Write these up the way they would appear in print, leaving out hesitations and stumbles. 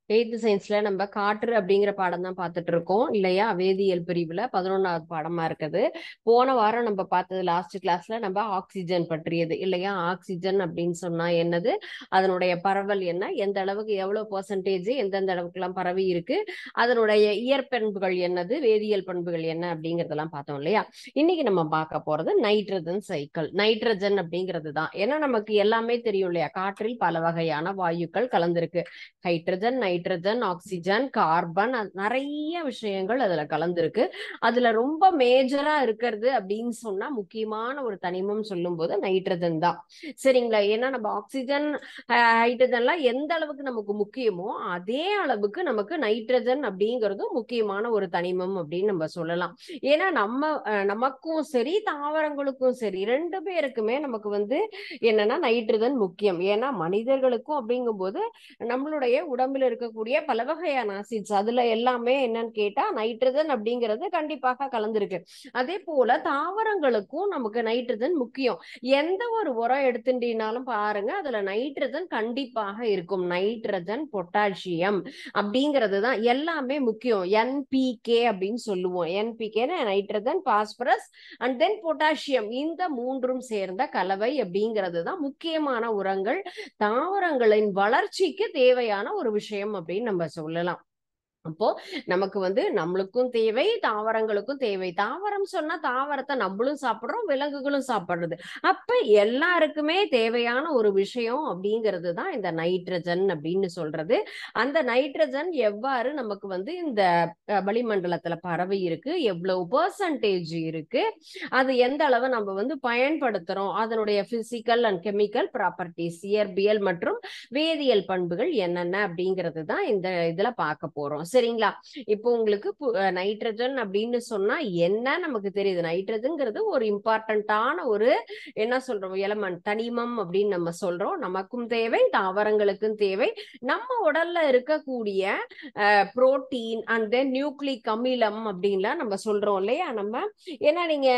8th சயின்ஸ்ல நம்ம காற்று அப்படிங்கிற பாடம் தான் பார்த்துட்டு இருக்கோம் இல்லையா? வேதியியல் பிரிவுல 11வது பாடமா இருக்குது. போன வாரம் நம்ம பார்த்தது லாஸ்ட் கிளாஸ்ல நம்ம ஆக்சிஜன் பற்றியது இல்லையா? ஆக்சிஜன் அப்படின்னு சொன்னா என்னது, அதனுடைய பரவல் என்ன, எந்த அளவுக்கு எவ்வளவு பெர்சன்டேஜ் எந்தெந்த அளவுக்குலாம் பரவி இருக்கு, அதனுடைய இயற்பண்புகள் என்னது, வேதியியல் பண்புகள் என்ன அப்படிங்கறதெல்லாம் பார்த்தோம் இல்லையா? இன்னைக்கு நம்ம பார்க்க போறது நைட்ரஜன் சைக்கிள். நைட்ரஜன் அப்படிங்கிறது தான். ஏன்னா நமக்கு எல்லாமே தெரியும் இல்லையா? காற்றில் பல வகையான வாயுக்கள் கலந்திருக்கு. ஹைட்ரஜன், நைட்ரஜன், ஆக்சிஜன், கார்பன், நிறைய விஷயங்கள் அதுல கலந்துருக்கு. அதுல ரொம்ப மேஜரா இருக்கிறது அப்படின்னு சொன்னா முக்கியமான ஒரு தனிமம் சொல்லும் போது நைட்ரஜன் தான். சரிங்களா? ஏன்னா நம்ம ஆக்சிஜன், ஹைட்ரஜன்லாம் எந்த அளவுக்கு நமக்கு முக்கியமோ அதே அளவுக்கு நமக்கு நைட்ரஜன் அப்படிங்கிறதும் முக்கியமான ஒரு தனிமம் அப்படின்னு நம்ம சொல்லலாம். ஏன்னா நமக்கும் சரி தாவரங்களுக்கும் சரி ரெண்டு பேருக்குமே நமக்கு என்னன்னா நைட்ரஜன் முக்கியம். ஏன்னா மனிதர்களுக்கும் அப்படிங்கும் போது நம்மளுடைய உடம்புல இருக்கக்கூடிய பல வகையான ஆசிட்ஸ் அதுல எல்லாமே என்னன்னு கேட்டா நைட்ரஜன் அப்படிங்கிறது கண்டிப்பாக கலந்துருக்கு. அதே போல தாவரங்களுக்கும் நமக்கு நைட்ரஜன் முக்கியம். எந்த ஒரு உரம் எடுத்துட்டீங்கனாலும் பாருங்க அதுல நைட்ரஜன் கண்டிப்பாக இருக்கும். நைட்ரஜன், பொட்டாசியம் அப்படிங்கிறது தான் எல்லாமே முக்கியம். என்பிகே அப்படின்னு சொல்லுவோம். NPK nitrogen, phosphorus and then potassium, இந்த மூன்றும் சேர்ந்த கலவை அப்படிங்கிறது தான் முக்கியமான உரங்கள். தாவரங்களின் வளர்ச்சிக்கு தேவையான ஒரு விஷயம் அப்படின்னு நம்ம சொல்லலாம். அப்போ நமக்கு நம்மளுக்கும் தேவை, தாவரங்களுக்கும் தேவை. தாவரம் சொன்னா தாவரத்தை நம்மளும் சாப்பிடுறோம், விலங்குகளும் சாப்பிடுறது. அப்ப எல்லாருக்குமே தேவையான ஒரு விஷயம் அப்படிங்கிறது தான் இந்த நைட்ரஜன் அப்படின்னு சொல்றது. அந்த நைட்ரஜன் எவ்வாறு நமக்கு இந்த வளிமண்டலத்துல பரவி இருக்கு, எவ்வளவு பெர்சன்டேஜ் இருக்கு, அது எந்த அளவு நம்ம பயன்படுத்துறோம், அதனுடைய பிசிக்கல் அண்ட் கெமிக்கல் ப்ராப்பர்ட்டிஸ், இயற்பியல் மற்றும் வேதியியல் பண்புகள் என்னென்ன அப்படிங்கிறது தான் இந்த இதுல பார்க்க போறோம். சரிங்களா? இப்போ உங்களுக்கு நைட்ரஜன் அப்படின்னு சொன்னா என்ன நமக்கு தெரியுது. நைட்ரஜன்ங்கிறது ஒரு இம்பார்ட்டன்டான ஒரு என்ன சொல்றோம் எலமெண்ட், தனிமம் அப்படின்னு நம்ம சொல்றோம். நமக்கும் தேவை, தாவரங்களுக்கும் தேவை. நம்ம உடல்ல இருக்கக்கூடிய புரோட்டீன் அண்ட் தென் நியூக்ளிக் அமிலம் அப்படின்லாம் நம்ம சொல்றோம் இல்லையா? நம்ம ஏன்னா நீங்க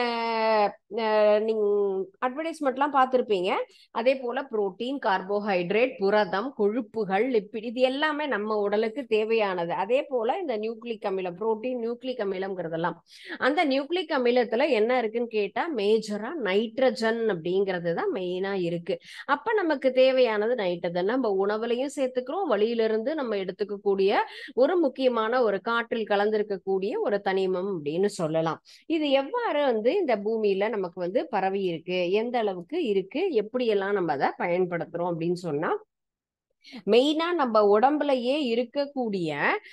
அட்வர்டைஸ்மெண்ட்லாம் பார்த்துருப்பீங்க. அதே போல புரோட்டீன், கார்போஹைட்ரேட், புரதம், கொழுப்புகள், லிப்பிட், இது எல்லாமே நம்ம உடலுக்கு தேவையானது. அதே போல இந்த நியூக்ளிக் அமிலம், புரோட்டீன், நியூக்ளிக் அமிலம்ங்கிறதெல்லாம், அந்த நியூக்ளிக் அமிலத்துல என்ன இருக்குன்னு கேட்டா மேஜரா நைட்ரஜன் அப்படிங்கிறது தான் மெயினா இருக்கு. அப்ப நமக்கு தேவையானது நைட்ரஜன். நம்ம உணவுலையும் சேர்த்துக்கிறோம், வழியிலிருந்து நம்ம எடுத்துக்கக்கூடிய ஒரு முக்கியமான ஒரு காற்றில் கலந்திருக்கக்கூடிய ஒரு தனிமம் அப்படின்னு சொல்லலாம். இது எவ்வாறு இந்த பூமியில நமக்கு பரவி இருக்கு, எந்த அளவுக்கு இருக்கு, எப்படி எல்லாம் நம்ம அதை பயன்படுத்துறோம் அப்படின்னு சொன்னா, மெயினா நம்ம உடம்புலயே இருக்கக்கூடிய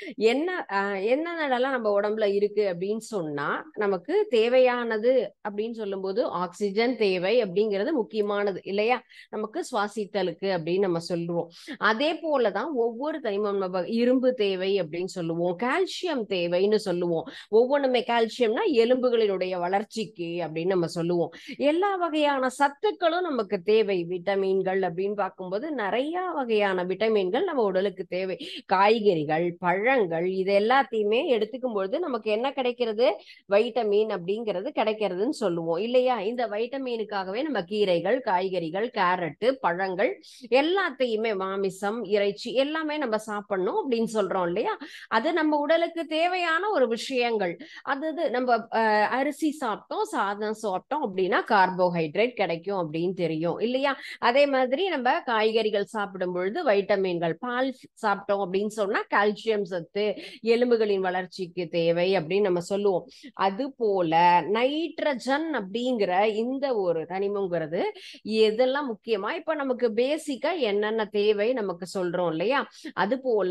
என்னென்னலாம் நம்ம உடம்புல இருக்கு அப்படின்னு சொன்னா, நமக்கு தேவையானது அப்படின்னு சொல்லும்போது ஆக்சிஜன் தேவை அப்படிங்கிறது முக்கியமானது இல்லையா? நமக்கு சுவாசித்தலுக்கு அப்படின்னு நம்ம சொல்லுவோம். அதே போலதான் ஒவ்வொரு தனிமம், நம்ம இரும்பு தேவை அப்படின்னு சொல்லுவோம், கால்சியம் தேவைன்னு சொல்லுவோம். ஒவ்வொன்றுமே கால்சியம்னா எலும்புகளினுடைய வளர்ச்சிக்கு அப்படின்னு நம்ம சொல்லுவோம். எல்லா வகையான சத்துக்களும் நமக்கு தேவை. விட்டமின்கள் அப்படின்னு பார்க்கும்போது நிறைய வகையான விட்டமின்கள் நம்ம உடலுக்கு தேவை. காய்கறிகள், பழங்கள், இது எல்லாத்தையுமே எடுத்துக்கும் பொழுது நமக்கு என்ன கிடைக்கிறது, வைட்டமின் அப்படிங்கிறது கிடைக்கிறதுன்னு சொல்லுவோம் இல்லையா? இந்த வைட்டமினுக்காகவே நம்ம கீரைகள், காய்கறிகள், கேரட்டு, பழங்கள் எல்லாத்தையுமே, மாமிசம், இறைச்சி எல்லாமே நம்ம சாப்பிடணும் அப்படின்னு சொல்றோம் இல்லையா? அது நம்ம உடலுக்கு தேவையான ஒரு விஷயங்கள். அது நம்ம அரிசி சாப்பிட்டோம், சாதம் சாப்பிட்டோம் அப்படின்னா கார்போஹைட்ரேட் கிடைக்கும் அப்படின்னு தெரியும் இல்லையா? அதே மாதிரி நம்ம காய்கறிகள் சாப்பிடும் பொழுது வைட்டமின்கள், பால் சாப்பிட்டோம் அப்படின்னு சொன்னா கால்சியம் சத்து, எலும்புகளின் வளர்ச்சிக்கு தேவை அப்படின்னு நம்ம சொல்லுவோம். அது போல நைட்ரஜன் அப்படிங்கிற இந்த ஒரு தனிமங்கிறது எதெல்லாம் முக்கியமா இப்ப நமக்கு பேசிக்கா என்னென்ன தேவை நமக்கு சொல்றோம் இல்லையா? அது போல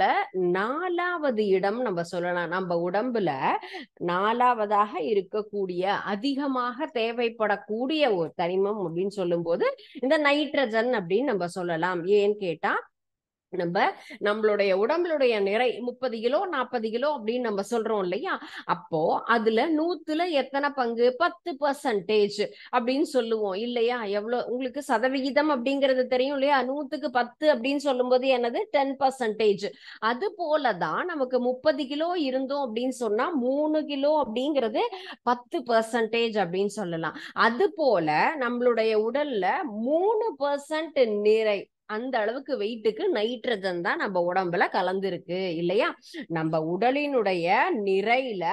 4வது இடம் நம்ம சொல்லலாம். நம்ம உடம்புல 4வதாக இருக்கக்கூடிய அதிகமாக தேவைப்படக்கூடிய ஒரு தனிமம் அப்படின்னு சொல்லும் போது இந்த நைட்ரஜன் அப்படின்னு நம்ம சொல்லலாம். ஏன்னு கேட்டா நம்மளுடைய உடம்புடைய நிறை 30 கிலோ 40 கிலோ அப்படின்னு நம்ம சொல்றோம் இல்லையா? அப்போ அதுல 100ல எத்தனை பங்கு, 10% அப்படின்னு சொல்லுவோம் இல்லையா? எவ்வளவு உங்களுக்கு சதவிகிதம் அப்படிங்கிறது தெரியும் இல்லையா? 100க்கு 10 அப்படின்னு சொல்லும் போது என்னது 10%. அது போலதான் நமக்கு 30 கிலோ இருந்தோம் அப்படின்னு சொன்னா 3 கிலோ அப்படிங்கிறது 10% அப்படின்னு சொல்லலாம். அது போல நம்மளுடைய உடல்ல 3% நிறை அந்த அளவுக்கு வெயிட்டுக்கு நைட்ரஜன் தான் நம்ம உடம்புல கலந்துருக்கு இல்லையா. நம்ம உடலினுடைய நிறையில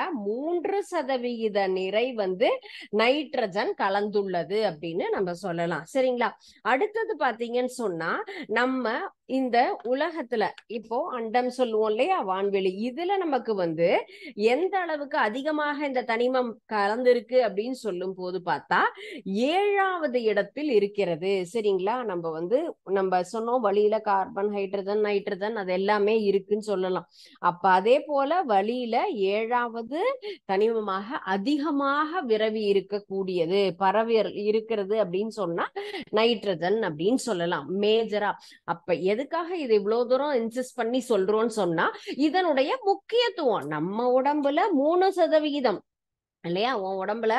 3% நிறை வந்து நைட்ரஜன் கலந்துள்ளது அப்படின்னு நம்ம சொல்லலாம். சரிங்களா. அடுத்தது பாத்தீங்கன்னு சொன்னா நம்ம இந்த உலகத்துல இப்போ அண்டம் சொல்லுவோம் இல்லையா, வான்வெளி, இதுல நமக்கு வந்து எந்த அளவுக்கு அதிகமாக இந்த தனிமம் கலந்திருக்கு அப்படின்னு சொல்லும் போது பார்த்தா 7வது இடத்தில் இருக்கிறது. சரிங்களா. நம்ம சொன்னோம் வளியில கார்பன், ஹைட்ரஜன், நைட்ரஜன் அது எல்லாமே இருக்குன்னு சொல்லலாம். அப்ப அதே போல வளியில 7வது தனிமமாக அதிகமாக விரவி இருக்கக்கூடியது, பரவி இருக்கிறது அப்படின்னு சொன்னா நைட்ரஜன் அப்படின்னு சொல்லலாம் மேஜரா. அப்ப எதுக்காக இது இவ்வளவு தூரம் இன்சிஸ்ட் பண்ணி சொல்றோம்னு சொன்னா இதனுடைய முக்கியத்துவம். நம்ம உடம்புல 3% இல்லையா, உன் உடம்புல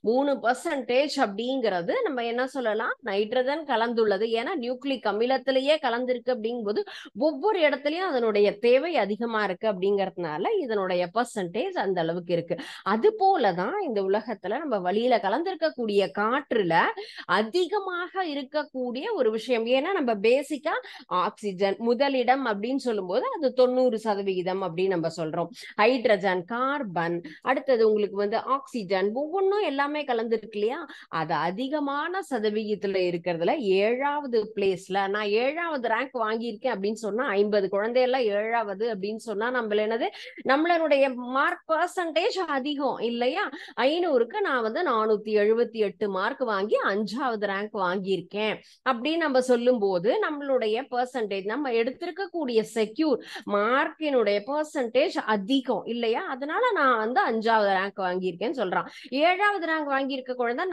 3% அப்படிங்கிறது நம்ம என்ன சொல்லலாம், நைட்ரஜன் கலந்துள்ளது. ஏன்னா நியூக்ளிக் அமிலத்திலேயே கலந்திருக்கு அப்படிங்கும்போது ஒவ்வொரு இடத்துலயும் அதனுடைய தேவை அதிகமா இருக்கு அப்படிங்கறதுனால இதனுடைய பெர்சன்டேஜ் அந்த அளவுக்கு இருக்கு. அது போலதான் இந்த உலகத்துல நம்ம வளியில கலந்திருக்கக்கூடிய காற்றுல அதிகமாக இருக்கக்கூடிய ஒரு விஷயம். ஏன்னா நம்ம பேசிக்கா ஆக்சிஜன் முதலிடம் அப்படின்னு சொல்லும்போது அது 90% அப்படின்னு நம்ம சொல்றோம். ஹைட்ரஜன், கார்பன், அடுத்தது உங்களுக்கு வந்து ஆக்சிஜன், ஒவ்வொன்றும் எல்லாமே கலந்துருக்கு இல்லையா. அது அதிகமான சதவிகிதத்துல இருக்கிறதுல 7வது பிளேஸ்ல நான் 7வது ரேங்க் வாங்கியிருக்கேன் அப்படின்னு சொன்னா 50 குழந்தையெல்லாம் 7வது அப்படின்னு சொன்னா நம்மளுடைய மார்க் பெர்சன்டேஜ் அதிகம் இல்லையா. 500க்கு நான் வந்து 478 மார்க் வாங்கி 5வது ரேங்க் வாங்கியிருக்கேன் அப்படின்னு நம்ம சொல்லும் போது நம்மளுடைய பெர்சன்டேஜ், நம்ம எடுத்திருக்கக்கூடிய செக்யூர் மார்க்கினுடைய பெர்சன்டேஜ் அதிகம் இல்லையா. அதனால நான் வந்து 5வது ரேங்க் வாங்கியிருக்கேன்னு சொல்றான். 7வது ரேங்க் வாங்கியிருக்க குழந்தை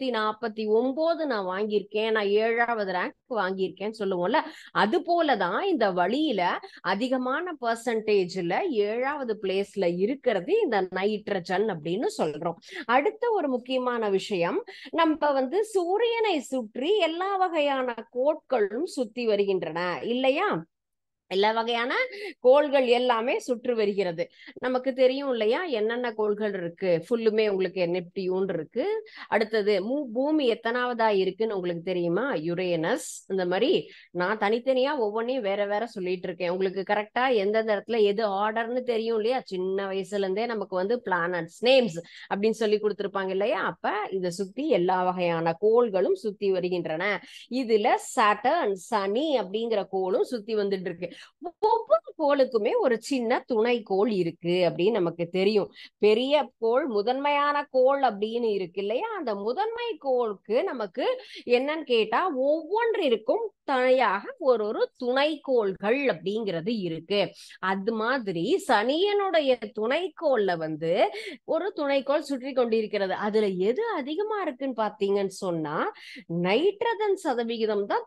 449 நான் வாங்கியிருக்கேன், நான் 7வது ரேங்க் வாங்கியிருக்கேன்னு சொல்லுவோம்ல. அது போலதான் இந்த வழியில அதிகமான பெர்சன்டேஜ்ல 7வது பிளேஸ்ல இருக்கிறது இந்த நைட்ரஜன் அப்படின்னு சொல்றோம். அடுத்த ஒரு முக்கியமான விஷயம், நம்ம வந்து சூரியனை சுற்றி எல்லா வகையான கோட்களும் சுத்தி வருகின்றன இல்லையா. எல்லா வகையான கோள்கள் எல்லாமே சுற்றி வருகிறது. நமக்கு தெரியும் இல்லையா என்னென்ன கோள்கள் இருக்கு. ஃபுல்லுமே உங்களுக்கு நெப்டியூன் இருக்கு. அடுத்தது பூமி எத்தனாவதா இருக்குன்னு உங்களுக்கு தெரியுமா, யுரேனஸ். இந்த மாதிரி நான் தனித்தனியா ஒவ்வொன்றையும் வேற வேற சொல்லிட்டு இருக்கேன். உங்களுக்கு கரெக்டா எந்தெந்த இடத்துல எது ஆர்டர்னு தெரியும் இல்லையா. சின்ன வயசுல இருந்தே நமக்கு வந்து பிளானட்ஸ் நேம்ஸ் அப்படின்னு சொல்லி கொடுத்துருப்பாங்க இல்லையா. அப்ப இதை சுத்தி எல்லா வகையான கோள்களும் சுத்தி வருகின்றன. இதுல சாட்டர்ன், சனி அப்படிங்கிற கோளும் சுத்தி வந்துட்டு இருக்கு. ஒவ்வொரு கோளுக்குமே ஒரு சின்ன துணைக்கோள் இருக்கு அப்படின்னு நமக்கு தெரியும். பெரிய கோள், முதன்மையான கோள் அப்படின்னு இருக்கு இல்லையா. அந்த முதன்மை கோளுக்கு நமக்கு என்னன்னு கேட்டா ஒவ்வொன்றிற்கும் துணையாக ஒரு துணைக்கோள்கள் அப்படிங்கிறது இருக்கு. அது மாதிரி சனியனுடைய துணைக்கோள்ல வந்து ஒரு துணைக்கோள் சுற்றி கொண்டிருக்கிறது. அதுல எது அதிகமா இருக்குன்னு பாத்தீங்கன்னு சொன்னா நைட்ரஜன் சதவிகிதம் தான்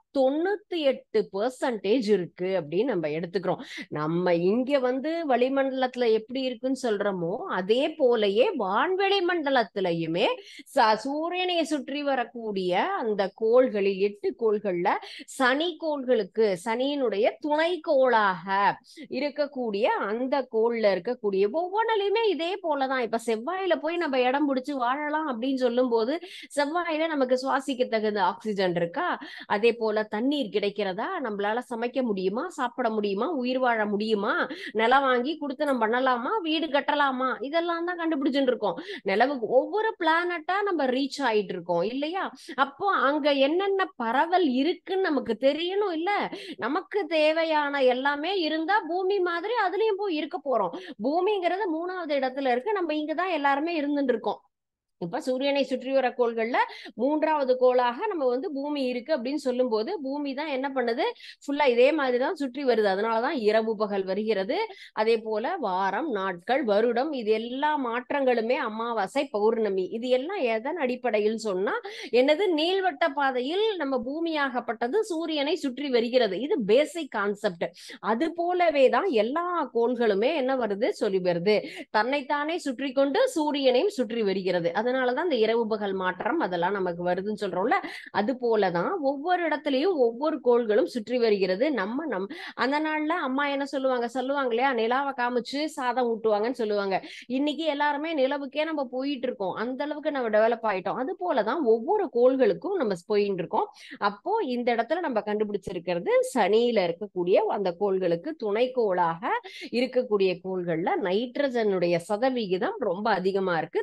98% இருக்கு அப்படின்னு நம்ம எடுத்துக்கிறோம். நம்ம இங்க வந்து வளிமண்டலத்துல எப்படி இருக்குன்னு சொல்றோமோ அதே போலயே வான்வெளி மண்டலத்திலயுமே சூரியனை சுற்றி வரக்கூடிய அந்த கோள்களில் 8 கோள்கள்ல சனி கோள்களுக்கு, சனியினுடைய துணைக்கோளாக இருக்கக்கூடிய அந்த கோள்ல இருக்கக்கூடிய ஒவ்வொன்றிலுமே இதே போலதான். இப்ப செவ்வாயில போய் நம்ம இடம் பிடிச்சு வாழலாம் அப்படின்னு சொல்லும் போது செவ்வாயில நமக்கு சுவாசிக்க தகுந்த ஆக்சிஜன் இருக்கா, அதே போல தண்ணீர் கிடைக்கிறதா, நம்மளால சமைக்க முடியுமா, சாப்பிட முடியுமா, உயிர் வாழ முடியுமா, நிலம் வாங்கி கொடுத்து நம்ம பண்ணலாமா, வீடு கட்டலாமா, இதெல்லாம் தான் கண்டுபிடிச்சுட்டு இருக்கோம். நிலவுக்கு ஒவ்வொரு பிளானட்டா நம்ம ரீச் ஆயிட்டு இருக்கோம் இல்லையா. அப்போ அங்க என்னென்ன பரவல் இருக்குன்னு நமக்கு தெரியணும் இல்ல. நமக்கு தேவையான எல்லாமே இருந்தா பூமி மாதிரி அதுலயும் போய் இருக்க போறோம். பூமிங்கிறது 3வது இடத்துல இருக்கு, நம்ம இங்கதான் எல்லாருமே இருந்துட்டு இருக்கோம். இப்ப சூரியனை சுற்றி வர கோள்கள்ல 3வது கோளாக நம்ம வந்து பூமி இருக்கு அப்படின்னு சொல்லும் போது பூமி தான் என்ன பண்ணுது, ஃபுல்லா இதே மாதிரிதான் சுற்றி வருது. அதனாலதான் இரவு பகல் வருகிறது. அதே போல வாரம், நாட்கள், வருடம், இது எல்லா மாற்றங்களுமே அமாவாசை, பௌர்ணமி, இது எல்லாம் எதன் அடிப்படையில் சொன்னா என்னது, நீள்வட்ட பாதையில் நம்ம பூமியாகப்பட்டது சூரியனை சுற்றி வருகிறது. இது பேசிக் கான்செப்ட். அது போலவே தான் எல்லா கோள்களுமே என்ன வருது, சொல்லி வருது, தன்னைத்தானே சுற்றி கொண்டு சூரியனையும் சுற்றி வருகிறது. அதனாலதான் இந்த இரவு பகல் மாற்றம் அதெல்லாம் நமக்கு வருதுன்னு சொல்றோம்ல. அது போலதான் ஒவ்வொரு இடத்துலயும் ஒவ்வொரு கோள்களும் சுற்றி வருகிறது. அந்த நாள்ல அம்மா என்ன சொல்லுவாங்க இல்லையா, நிலாவை காமிச்சு சாதம் ஊட்டுவாங்கன்னு சொல்லுவாங்க. இன்னைக்கு எல்லாருமே நிலவுக்கே நம்ம போயிட்டு இருக்கோம். அந்த அளவுக்கு நம்ம டெவலப் ஆயிட்டோம். அது போலதான் ஒவ்வொரு கோள்களுக்கும் நம்ம போயிட்டு இருக்கோம். அப்போ இந்த இடத்துல நம்ம கண்டுபிடிச்சிருக்கிறது சனியில இருக்கக்கூடிய அந்த கோள்களுக்கு துணைக்கோளாக இருக்கக்கூடிய கோள்கள்ல நைட்ரஜனுடைய சதவிகிதம் ரொம்ப அதிகமா இருக்கு.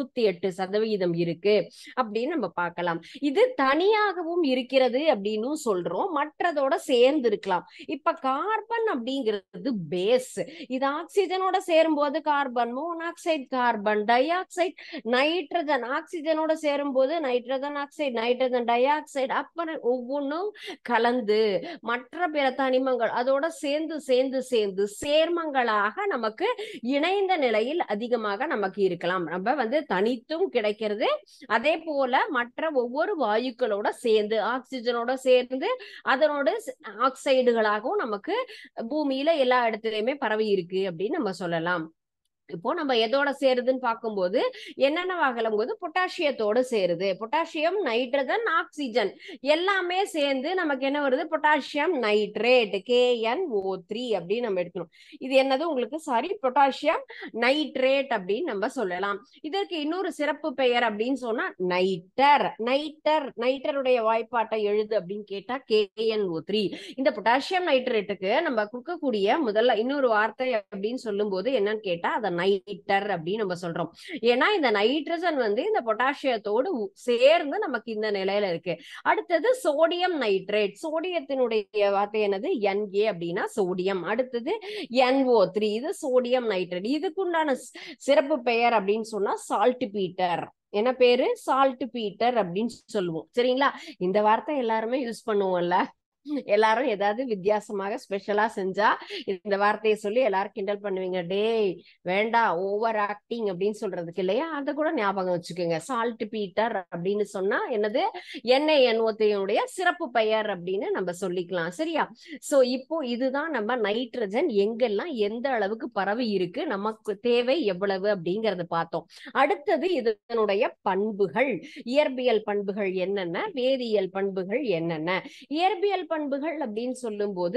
98% இருக்கு அப்படின்னு நம்ம பார்க்கலாம். இது தனியாகவும் இருக்கிறது அப்படின்னு சொல்றோம், மற்றதோட சேர்ந்து இருக்கலாம். இப்ப கார்பன் அப்படிங்கிறது பேஸ். இது ஆக்சிஜனோட சேரும்போது carbon monoxide, carbon dioxide, nitrogen ஆக்சிஜனோட சேரும்போது nitrogen oxide, nitrogen dioxide, அப்புறம் ஒவ்வொன்றும் கலந்து மற்ற பிற தனிமங்கள் அதோட சேர்ந்து சேர்ந்து சேர்ந்து சேர்மங்களாக நமக்கு இணைந்த நிலையில் அதிகமாக நமக்கு இருக்கலாம். நம்ம தனித்தும் கிடைக்கிறது, அதே போல மற்ற ஒவ்வொரு வாயுக்களோட சேர்ந்து ஆக்சிஜனோட சேர்ந்து அதனோட ஆக்சைடுகளாகவும் நமக்கு பூமியில எல்லா இடத்துலயுமே பரவி இருக்கு அப்படின்னு நம்ம சொல்லலாம். இப்போ நம்ம எதோட சேருதுன்னு பார்க்கும்போது என்னென்னவாகலாம் போது பொட்டாசியத்தோடு சேருது. பொட்டாசியம், நைட்ரஜன், ஆக்சிஜன் எல்லாமே சேர்ந்து நமக்கு என்ன வருது, பொட்டாசியம் நைட்ரேட், KNO3 அப்படின்னு நம்ம எடுக்கணும். இது என்னது உங்களுக்கு பொட்டாசியம் நைட்ரேட் அப்படின்னு நம்ம சொல்லலாம். இதற்கு இன்னொரு சிறப்பு பெயர் அப்படின்னு சொன்னா நைட்டர். நைட்டருடைய வாய்ப்பாட்டை எழுது அப்படின்னு கேட்டா KNO3. இந்த பொட்டாசியம் நைட்ரேட்டுக்கு நம்ம கொடுக்கக்கூடிய முதல்ல இன்னொரு வார்த்தை அப்படின்னு சொல்லும் போது என்னன்னு கேட்டா அதை நைட்டர் அப்படின்னு நம்ம சொல்றோம். ஏன்னா இந்த நைட்ரஜன் இந்த பொட்டாசியத்தோடு சேர்ந்து நமக்கு இந்த நிலையில இருக்கு. அடுத்தது சோடியம் நைட்ரேட். சோடியத்தினுடைய வார்த்தை என்னது, Na அப்படின்னா சோடியம். அடுத்தது NO3, இது சோடியம் நைட்ரேட். இதுக்குண்டான சிறப்பு பெயர் அப்படின்னு சொன்னா சால்ட் பீட்டர். என்ன பேரு, சால்ட் பீட்டர் அப்படின்னு சொல்லுவோம். சரிங்களா? இந்த வார்த்தை எல்லாருமே யூஸ் பண்ணுவோம்ல. எல்லாரும் ஏதாவது வித்தியாசமாக ஸ்பெஷலா செஞ்சா இந்த வார்த்தையை சொல்லி எல்லாரும் கிண்டல் பண்ணுவீங்க, டேய் வேண்டாம் ஓவர் ஆக்டிங் அப்படின்னு சொல்றதுக்கு இல்லையா, அதை கூட ஞாபகம் வச்சுக்கோங்க. சால்ட் பீட்டர் அப்படின்னு சொன்னா என்னது, NaNO3 சிறப்பு பெயர் அப்படின்னு நம்ம சொல்லிக்கலாம். சரியா? சோ இப்போ இதுதான் நம்ம நைட்ரஜன் எங்கெல்லாம் எந்த அளவுக்கு பரவி இருக்கு, நமக்கு தேவை எவ்வளவு அப்படிங்கறத பார்த்தோம். அடுத்தது இதனுடைய பண்புகள், இயற்பியல் பண்புகள் என்னென்ன, வேதியியல் பண்புகள் என்னென்ன. இயற்பியல் பண்புகள் அப்படின்னு சொல்லும் போது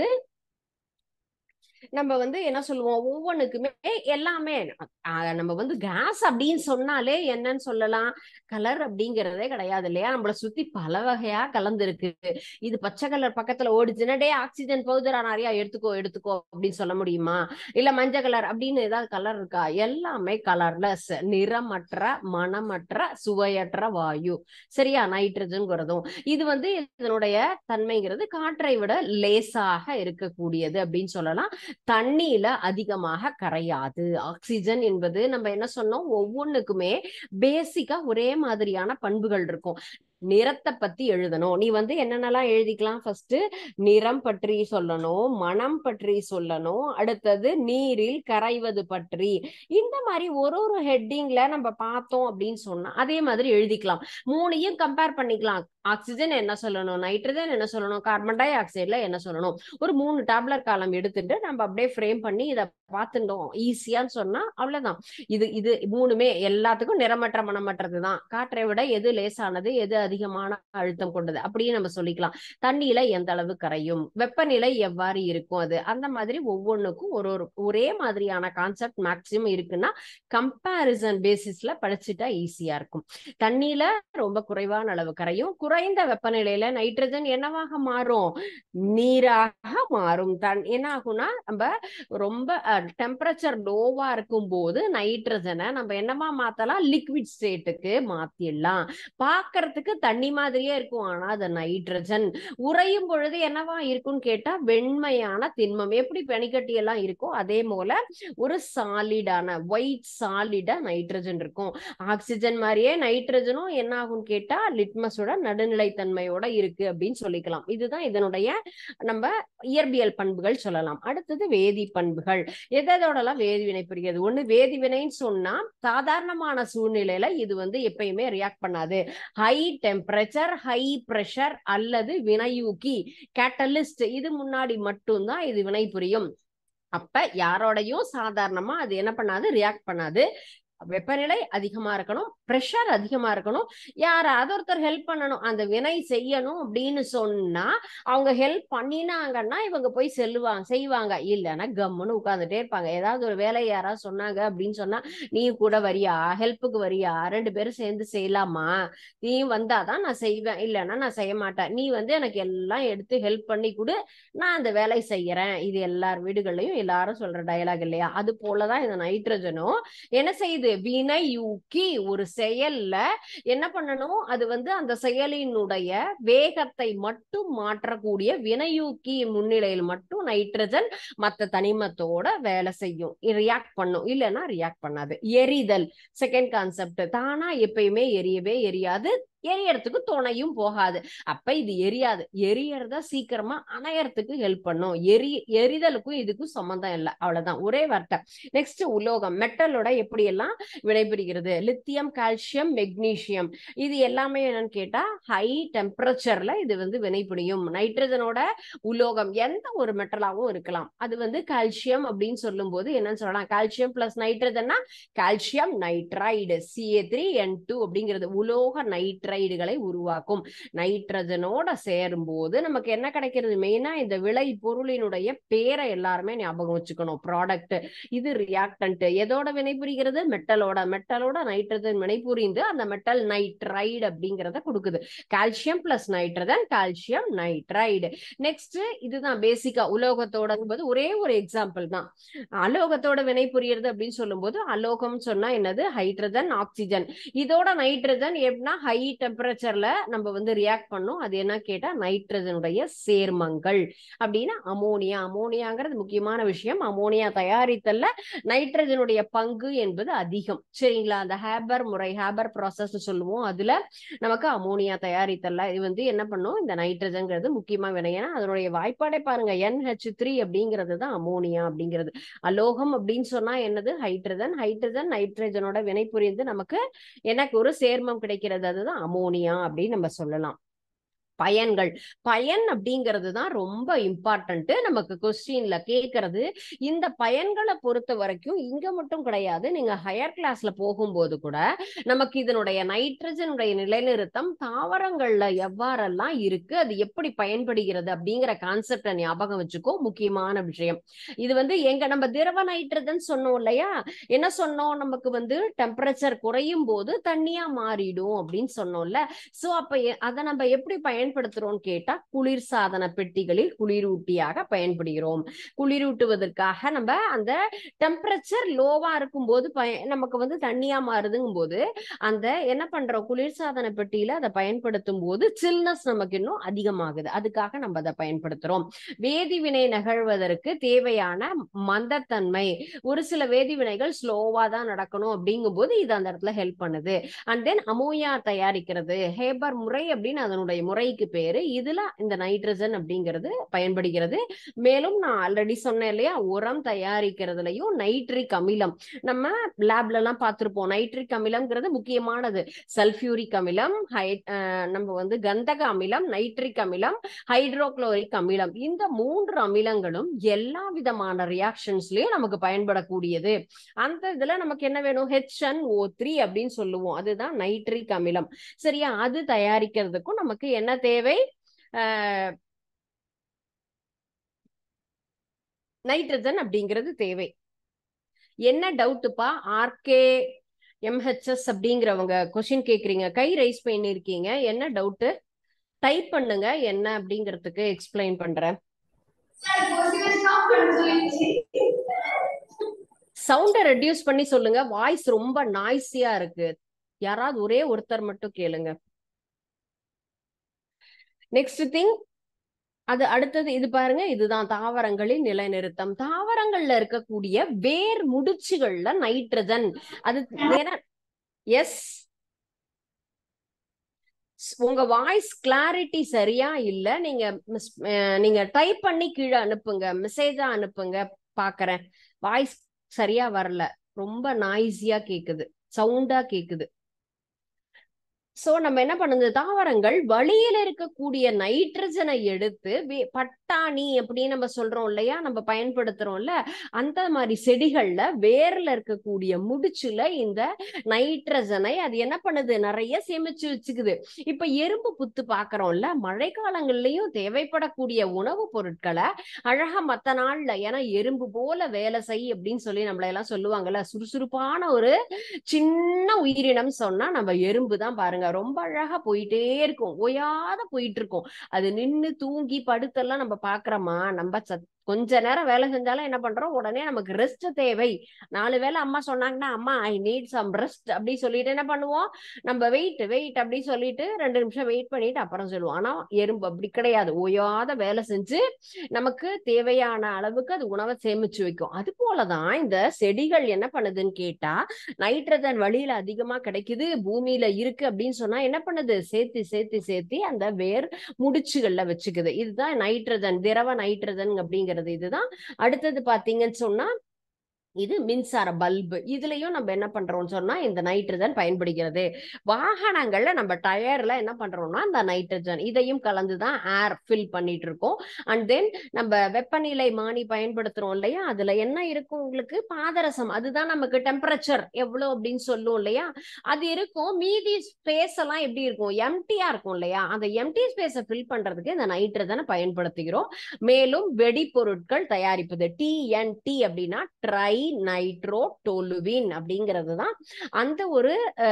நம்ம என்ன சொல்லுவோம், ஒவ்வொன்றுக்குமே எல்லாமே நம்ம கேஸ் அப்படின்னு சொன்னாலே என்னன்னு சொல்லலாம், கலர் அப்படிங்கிறதே கிடையாது இல்லையா. நம்மள சுத்தி பல வகையா கலந்து இருக்கு. இது பச்சை கலர் பக்கத்துல ஓடிச்சுன்னா டே ஆக்சிஜன் பவுடரா நிறைய எடுத்துக்கோ அப்படின்னு சொல்ல முடியுமா? இல்ல மஞ்சள் கலர் அப்படின்னு ஏதாவது கலர் இருக்கா? எல்லாமே கலர்லெஸ், நிறமற்ற, மனமற்ற, சுவையற்ற வாயு. சரியா? நைட்ரஜன்ங்கிறதும் இது இதனுடைய தன்மைங்கிறது காற்றை விட லேசாக இருக்கக்கூடியது அப்படின்னு சொல்லலாம். தண்ணியில அதிகமாக கரையாது. ஆக்சிஜன் என்பது நம்ம என்ன சொன்னோம், ஒவ்வொன்றுக்குமே பேசிக்கா ஒரே மாதிரியான பண்புகள் இருக்கும். நிறத்தை பத்தி எழுதணும். நீ என்னென்னலாம் எழுதிக்கலாம், ஃபர்ஸ்ட் நிறம் பற்றி சொல்லணும், மனம் பற்றி சொல்லணும், அடுத்தது நீரில் கரைவது பற்றி. இந்த மாதிரி ஒரு ஹெட்டிங்ல நம்ம பார்த்தோம் அப்படின்னு சொன்னா அதே மாதிரி எழுதிக்கலாம். மூணையும் கம்பேர் பண்ணிக்கலாம். ஆக்சிஜன் என்ன சொல்லணும், நைட்ரஜன் என்ன சொல்லணும், கார்பன் டை ஆக்சைடுல என்ன சொல்லணும். ஒரு 3 டேப்லெட் காலம் எடுத்துட்டு நம்ம அப்படியே ஃப்ரேம் பண்ணி இதை பார்த்துட்டோம் ஈஸியான்னு சொன்னா அவ்வளவுதான். இது மூணுமே எல்லாத்துக்கும் நிறமற்ற மனமற்றதுதான். காற்றை விட எது லேசானது, எது அதிகமான அழுத்தம் கொண்டது அப்படின்னு நம்ம சொல்லிக்கலாம். தண்ணியில எந்த அளவு கரையும், வெப்பநிலை எவ்வாறு இருக்கும், அது அந்த மாதிரி ஒவ்வொன்றுக்கும் ஒரே மாதிரியான கான்செப்ட் மேக்சிமம் இருக்குன்னா கம்பேரிசன் பேசிஸ்ல படிச்சுட்டா ஈஸியா இருக்கும். தண்ணியில ரொம்ப குறைவான அளவு கரையும். குறைந்த வெப்பநிலையில நைட்ரஜன் என்னவாக மாறும், நீராக மாறும். என்ன ஆகும்னா நம்ம ரொம்ப டெம்பரேச்சர் லோவா இருக்கும் போது நைட்ரஜனை நம்ம என்னமா மாத்தலாம், லிக்விட் ஸ்டேட்டுக்கு மாத்திடலாம். பாக்குறதுக்கு தண்ணி மாதிரியே இருக்கும், ஆனா அது நைட்ரஜன். உறையும் பொழுது என்னவா இருக்கும்னு கேட்டா வெண்மையான திண்மம். எப்படி பனிக்கட்டி எல்லாம் இருக்கோ அதே போல ஒரு சாலிடான ஒயிட் சாலிடா நைட்ரஜன் இருக்கும். ஆக்சிஜன் மாதிரியே நைட்ரஜனும் என்ன ஆகும்னு கேட்டா லிட்மஸோட நடுநிலைத்தன்மையோட இருக்கு அப்படின்னு சொல்லிக்கலாம். இதுதான் இதனுடைய நம்ம இயற்பியல் பண்புகள் சொல்லலாம். அடுத்தது வேதி பண்புகள். எதோடலாம் வேதிவினை புரிகிறது. ஒண்ணு வேதிவினைன்னு சொன்னா சாதாரணமான சூழ்நிலையில இது எப்பயுமே ரியாக்ட் பண்ணாது. ஹை டெம்பரேச்சர், ஹை பிரஷர் அல்லது வினையூக்கி கேட்டலிஸ்ட் இது முன்னாடி மட்டும்தான் இது வினை புரியும். அப்ப யாரோடையும் சாதாரணமா அது என்ன பண்ணாது, ரியாக்ட் பண்ணாது. வெப்பநிலை அதிகமா இருக்கணும், பிரஷர் அதிகமா இருக்கணும், யாராவது ஒருத்தர் ஹெல்ப் பண்ணணும், அந்த வினை செய்யணும் அப்படின்னு சொன்னா அவங்க ஹெல்ப் பண்ணினாங்கன்னா இவங்க போய் செய்வாங்க. இல்லைன்னா கம்முன்னு உட்கார்ந்துட்டே இருப்பாங்க. ஏதாவது ஒரு வேலையை யாராவது சொன்னாங்க அப்படின்னு சொன்னா நீ கூட வரியா, ஹெல்ப்புக்கு வரியா, 2 பேரும் சேர்ந்து செய்யலாமா, நீ வந்தாதான் நான் செய்வேன், இல்லைன்னா நான் செய்ய மாட்டேன், நீ எனக்கு எல்லாம் எடுத்து ஹெல்ப் பண்ணி கொடு, நான் அந்த வேலை செய்யறேன். இது எல்லார் வீடுகள்லயும் எல்லாரும் சொல்ற டயலாக் இல்லையா? அது போலதான் இந்த நைட்ரஜனும் என்ன செய்யுது, வினையூக்கி. ஒரு செயல்ல என்ன பண்ணணும், அது அந்த செயலினுடைய வேகத்தை மட்டும் மாற்றக்கூடிய வினையூக்கி முன்னிலையில் மட்டும் நைட்ரஜன் மற்ற தனிமத்தோட வேலை செய்யும், ரியாக்ட் பண்ணும், இல்லைன்னா ரியாக்ட் பண்ணாது. எரிதல் செகண்ட் கான்செப்ட். தானா எப்பயுமே எரியவே எரியாது, எரியறதுக்கு துணையும் போகாது. அப்ப இது எரியாது, எரியறத சீக்கிரமா அணையறதுக்கு ஹெல்ப் பண்ணும். எரிதலுக்கும் இதுக்கும் சம்பந்தம் இல்லை, அவ்வளவுதான், ஒரே வார்த்தை. நெக்ஸ்ட் உலோகம், மெட்டலோட எப்படி எல்லாம் வினைபுரிகிறது, லித்தியம், கால்சியம், மெக்னீசியம், இது எல்லாமே என்னன்னு கேட்டா ஹை டெம்பரேச்சர்ல இது வினைபுரியும். நைட்ரஜனோட உலோகம் எந்த ஒரு மெட்டலாவும் இருக்கலாம். அது கால்சியம் அப்படின்னு சொல்லும் போது என்னன்னு சொல்லலாம், கால்சியம் பிளஸ் நைட்ரஜன்னா கால்சியம் நைட்ரைடு, Ca3N2 அப்படிங்கிறது உலோக நைட்ரைடுகளை உருவாக்கும். நைட்ரஜனோட சேரும் போது நமக்கு என்ன கிடைக்கிறது, மெயினா இந்த விளை பொருளினுடைய பேரை எல்லாருமே ஞாபகம் வச்சுக்கணும். ப்ராடக்ட், இது ரியாக்டன்ட், எதோட வினைபுரிகிறது, மெட்டலோட நைட்ரஜன் வினைபுரிந்து அந்த மெட்டல் நைட்ரைடு அப்படிங்கிறத கொடுக்குது. Calcium plus nitrogen calcium nitride. Next இதுதான் பேசிக்கா உலோகத்தோட ஒரே ஒரு எக்ஸாம்பிள் தான். அலோகத்தோட வினைபுரியுறது அப்படின்னு சொல்லும் போது அலோகம் சொன்னா என்னது, ஹைட்ரஜன் ஆக்சிஜன். இதோட நைட்ரஜன் எப்படின்னா ஹை டெம்பரேச்சர்ல நம்ம ரியாக்ட் பண்ணும். அது என்ன கேட்டா நைட்ரஜனுடைய சேர்மங்கள் அப்படின்னா அமோனியா. அமோனியாங்கிறது முக்கியமான விஷயம். அமோனியா தயாரித்தல்ல நைட்ரஜனுடைய பங்கு என்பது அதிகம், சரிங்களா? அந்த ஹேபர் முறை, ஹேபர் ப்ராசஸ் சொல்லுவோம், அதுல நமக்கு அமோனியா தயாரித்தல்ல இது என்ன பண்ணும், இந்த நைட்ரஜன்ங்கிறது முக்கியமா வினையா. அதனுடைய வாய்ப்பாடே பாருங்க, NH3 அப்படிங்கிறது தான் அமோனியா அப்படிங்கிறது. அலோகம் அப்படின்னு சொன்னா என்னது, ஹைட்ரஜன். ஹைட்ரஜன் நைட்ரஜனோட வினை புரிந்து நமக்கு எனக்கு ஒரு சேர்மம் கிடைக்கிறது, அதுதான் அமோனியா அப்படின்னு நம்ம சொல்லலாம். பயன்கள், பயன் அப்படிங்கிறது தான் ரொம்ப இம்பார்ட்டன்ட், நமக்கு கொஸ்டின்ல கேட்கறது. இந்த பயன்களை பொறுத்த வரைக்கும் இங்க மட்டும் கிடையாது, நீங்க ஹையர் கிளாஸ்ல போகும்போது கூட நமக்கு இதனுடைய நைட்ரஜனுடைய நிலைநிறுத்தம் தாவரங்கள்ல எவ்வாறெல்லாம் இருக்கு, அது எப்படி பயன்படுகிறது அப்படிங்கிற கான்செப்டை ஞாபகம் வச்சுக்கோ. முக்கியமான விஷயம் இது. எங்க நம்ம திரவ நைட்ரஜன் சொன்னோம் இல்லையா, என்ன சொன்னோம், நமக்கு டெம்பரேச்சர் குறையும் போது தண்ணியா மாறிடும் அப்படின்னு சொன்னோம்ல. சோ அப்ப அதை நம்ம எப்படி பயன்படுத்துறோம் கேட்டா குளிர்சாதன பெட்டிகளில் குளிரூட்டியாக பயன்படுகிறோம். குளிரூட்டுவதற்காக நம்ம அந்த டெம்பரேச்சர் லோவா இருக்கும் போது நமக்கு தண்ணியா மாறுதுங்கும் போது அந்த என்ன பண்றோம், குளிர்சாதன பெட்டியில அதை பயன்படுத்தும் போது சில்னஸ் நமக்கு இன்னும் அதிகமாகுது, அதுக்காக நம்ம அதை பயன்படுத்துறோம். வேதிவினை நிகழ்வதற்கு தேவையான மந்தத்தன்மை, ஒரு சில வேதிவினைகள் ஸ்லோவா தான் நடக்கணும் அப்படிங்கும் போது இது அந்த இடத்துல ஹெல்ப் பண்ணுது. அண்ட் தென் அமோனியா தயாரிக்கிறது ஹேபர் முறை அப்படின்னு அதனுடைய முறைக்கு பேரு. இதுல இந்த நைட்ரஜன் அப்படிங்கிறது பயன்படுகிறது. மேலும் நான் ஆல்ரெடி சொன்னேன் இல்லையா, உரம் தயாரிக்கிறதுலயும் நைட்ரிக் அமிலம் நம்ம லேப்ல எல்லாம் பார்த்திருப்போம். நைட்ரிக் அமிலம்ங்கிறது முக்கியமானது. சல்பியூரிக் அமிலம், நம்ம கந்தக அமிலம், நைட்ரிக் அமிலம், ஹைட்ரோகுளோரிக் அமிலம், இந்த 3 அமிலங்களும் எல்லா விதமான ரியாக்ஷன்ஸ்லயும் நமக்கு பயன்படக்கூடியது. அந்த இதுல நமக்கு என்ன வேணும், HNO3 அப்படின்னு சொல்லுவோம், அதுதான் நைட்ரிக் அமிலம், சரியா? அது தயாரிக்கிறதுக்கும் நமக்கு என்ன தேவை, நைட்ரஜன் அப்படிங்கிறது தேவை. என்ன டவுட்டுப்பா, ஆர்கே MHS அப்படிங்கிறவங்க கொஸ்டின் கேக்குறீங்க, கை ரைஸ் பண்ணிருக்கீங்க, என்ன டவுட் டைப் பண்ணுங்க, என்ன அப்படிங்கிறதுக்கு எக்ஸ்பிளைன் பண்றேன். சவுண்ட ரெடியூஸ் பண்ணி சொல்லுங்க, வாய்ஸ் ரொம்ப நாய்ஸியா இருக்கு. யாராவது ஒரே ஒருத்தர் மட்டும் கேளுங்க. நெக்ஸ்ட் திங், அது அடுத்தது இது பாருங்க, இதுதான் தாவரங்களின் நிலைநிறுத்தம். தாவரங்கள்ல இருக்கக்கூடிய வேர் முடிச்சுகள்ல நைட்ரஜன் அது எஸ், உங்க வாய்ஸ் கிளாரிட்டி சரியா இல்ல, நீங்க டைப் பண்ணி கீழே அனுப்புங்க, மெசேஜா அனுப்புங்க, பாக்குறேன். வாய்ஸ் சரியா வரல, ரொம்ப நாய்ஸியா கேக்குது, சவுண்டா கேக்குது. சோ நம்ம என்ன பண்ணுது, தாவரங்கள் வளியில இருக்கக்கூடிய நைட்ரஜனை எடுத்து பட்டாணி அப்படின்னு நம்ம சொல்றோம் இல்லையா, நம்ம பயன்படுத்துறோம்ல, அந்த மாதிரி செடிகள்ல வேர்ல இருக்கக்கூடிய முடிச்சுல இந்த நைட்ரஜனை அது என்ன பண்ணுது, நிறைய சேமிச்சு வச்சுக்குது. இப்ப எறும்பு புத்து பாக்குறோம்ல, மழை காலங்கள்லயும் தேவைப்படக்கூடிய உணவுப் பொருட்களை அழகா மத்த நாள்ல, ஏன்னா எறும்பு போல வேலை செய் அப்படின்னு சொல்லி நம்மள எல்லாம் சொல்லுவாங்கல்ல, சுறுசுறுப்பான ஒரு சின்ன உயிரினம் சொன்னா நம்ம எறும்பு தான் பாருங்க. ரொம்ப அழகா போயிட்டே இருக்கும், ஓயாத போயிட்டு இருக்கும். அது நின்னு தூங்கி படுத்தெல்லாம் நம்ம பாக்குறோமா, நம்ம கொஞ்ச நேரம் வேலை செஞ்சாலும் என்ன பண்றோம், உடனே நமக்கு ரெஸ்ட் தேவை. 4 வேளை அம்மா சொன்னாங்கன்னா, அம்மா ஐ நீட் சம் ரெஸ்ட் அப்படி சொல்லிட்டு என்ன பண்ணுவோம், நம்ம வெயிட் வெயிட் அப்படி சொல்லிட்டு 2 நிமிஷம் வெயிட் பண்ணிட்டு அப்புறம் சொல்லுவோம். ஆனா எறும்பு அப்படி கிடையாது, ஓயாத வேலை செஞ்சு நமக்கு தேவையான அளவுக்கு அது உணவை சேமிச்சு வைக்கும். அது போலதான் இந்த செடிகள் என்ன பண்ணுதுன்னு கேட்டா, நைட்ரஜன் வழியில அதிகமா கிடைக்குது, பூமியில இருக்கு அப்படின்னு சொன்னா என்ன பண்ணுது, சேர்த்து சேர்த்து சேர்த்து அந்த வேர் முடிச்சுகள்ல வச்சுக்குது. இதுதான் நைட்ரஜன், திரவ நைட்ரஜன் அப்படிங்கிறது. இதுதான். அடுத்தது பாத்தீங்கன்னு சொன்னா இது மின்சார பல்பு. இதுலயும் நம்ம என்ன பண்றோம்னு சொன்னா இந்த நைட்ரஜன் பயன்படுகிறது. வாகனங்கள்ல நம்ம டயர்ல என்ன பண்றோம்னா இந்த நைட்ரஜன் இதையும் கலந்துதான் ஏர் ஃபில் பண்ணிட்டு இருக்கோம். அண்ட் தென் நம்ம வெப்பநிலை மானி பயன்படுத்துறோம் இல்லையா, அதுல என்ன இருக்கும் உங்களுக்கு, பாதரசம். அதுதான் நமக்கு டெம்பரேச்சர் எவ்வளவு அப்படின்னு சொல்லுவோம் இல்லையா, அது இருக்கும். மீதி ஸ்பேஸ் எல்லாம் எப்படி இருக்கும், எம்டியா இருக்கும் இல்லையா, அந்த எம்டி ஸ்பேஸை ஃபில் பண்றதுக்கு இந்த நைட்ரஜனை பயன்படுத்துகிறோம். மேலும் வெடிப்பொருட்கள் தயாரிப்பது, டிஎன்டி அப்படின்னா ட்ரை நைட்ரோ டோலுவின் அப்படிங்கிறது தான் அந்த ஒரு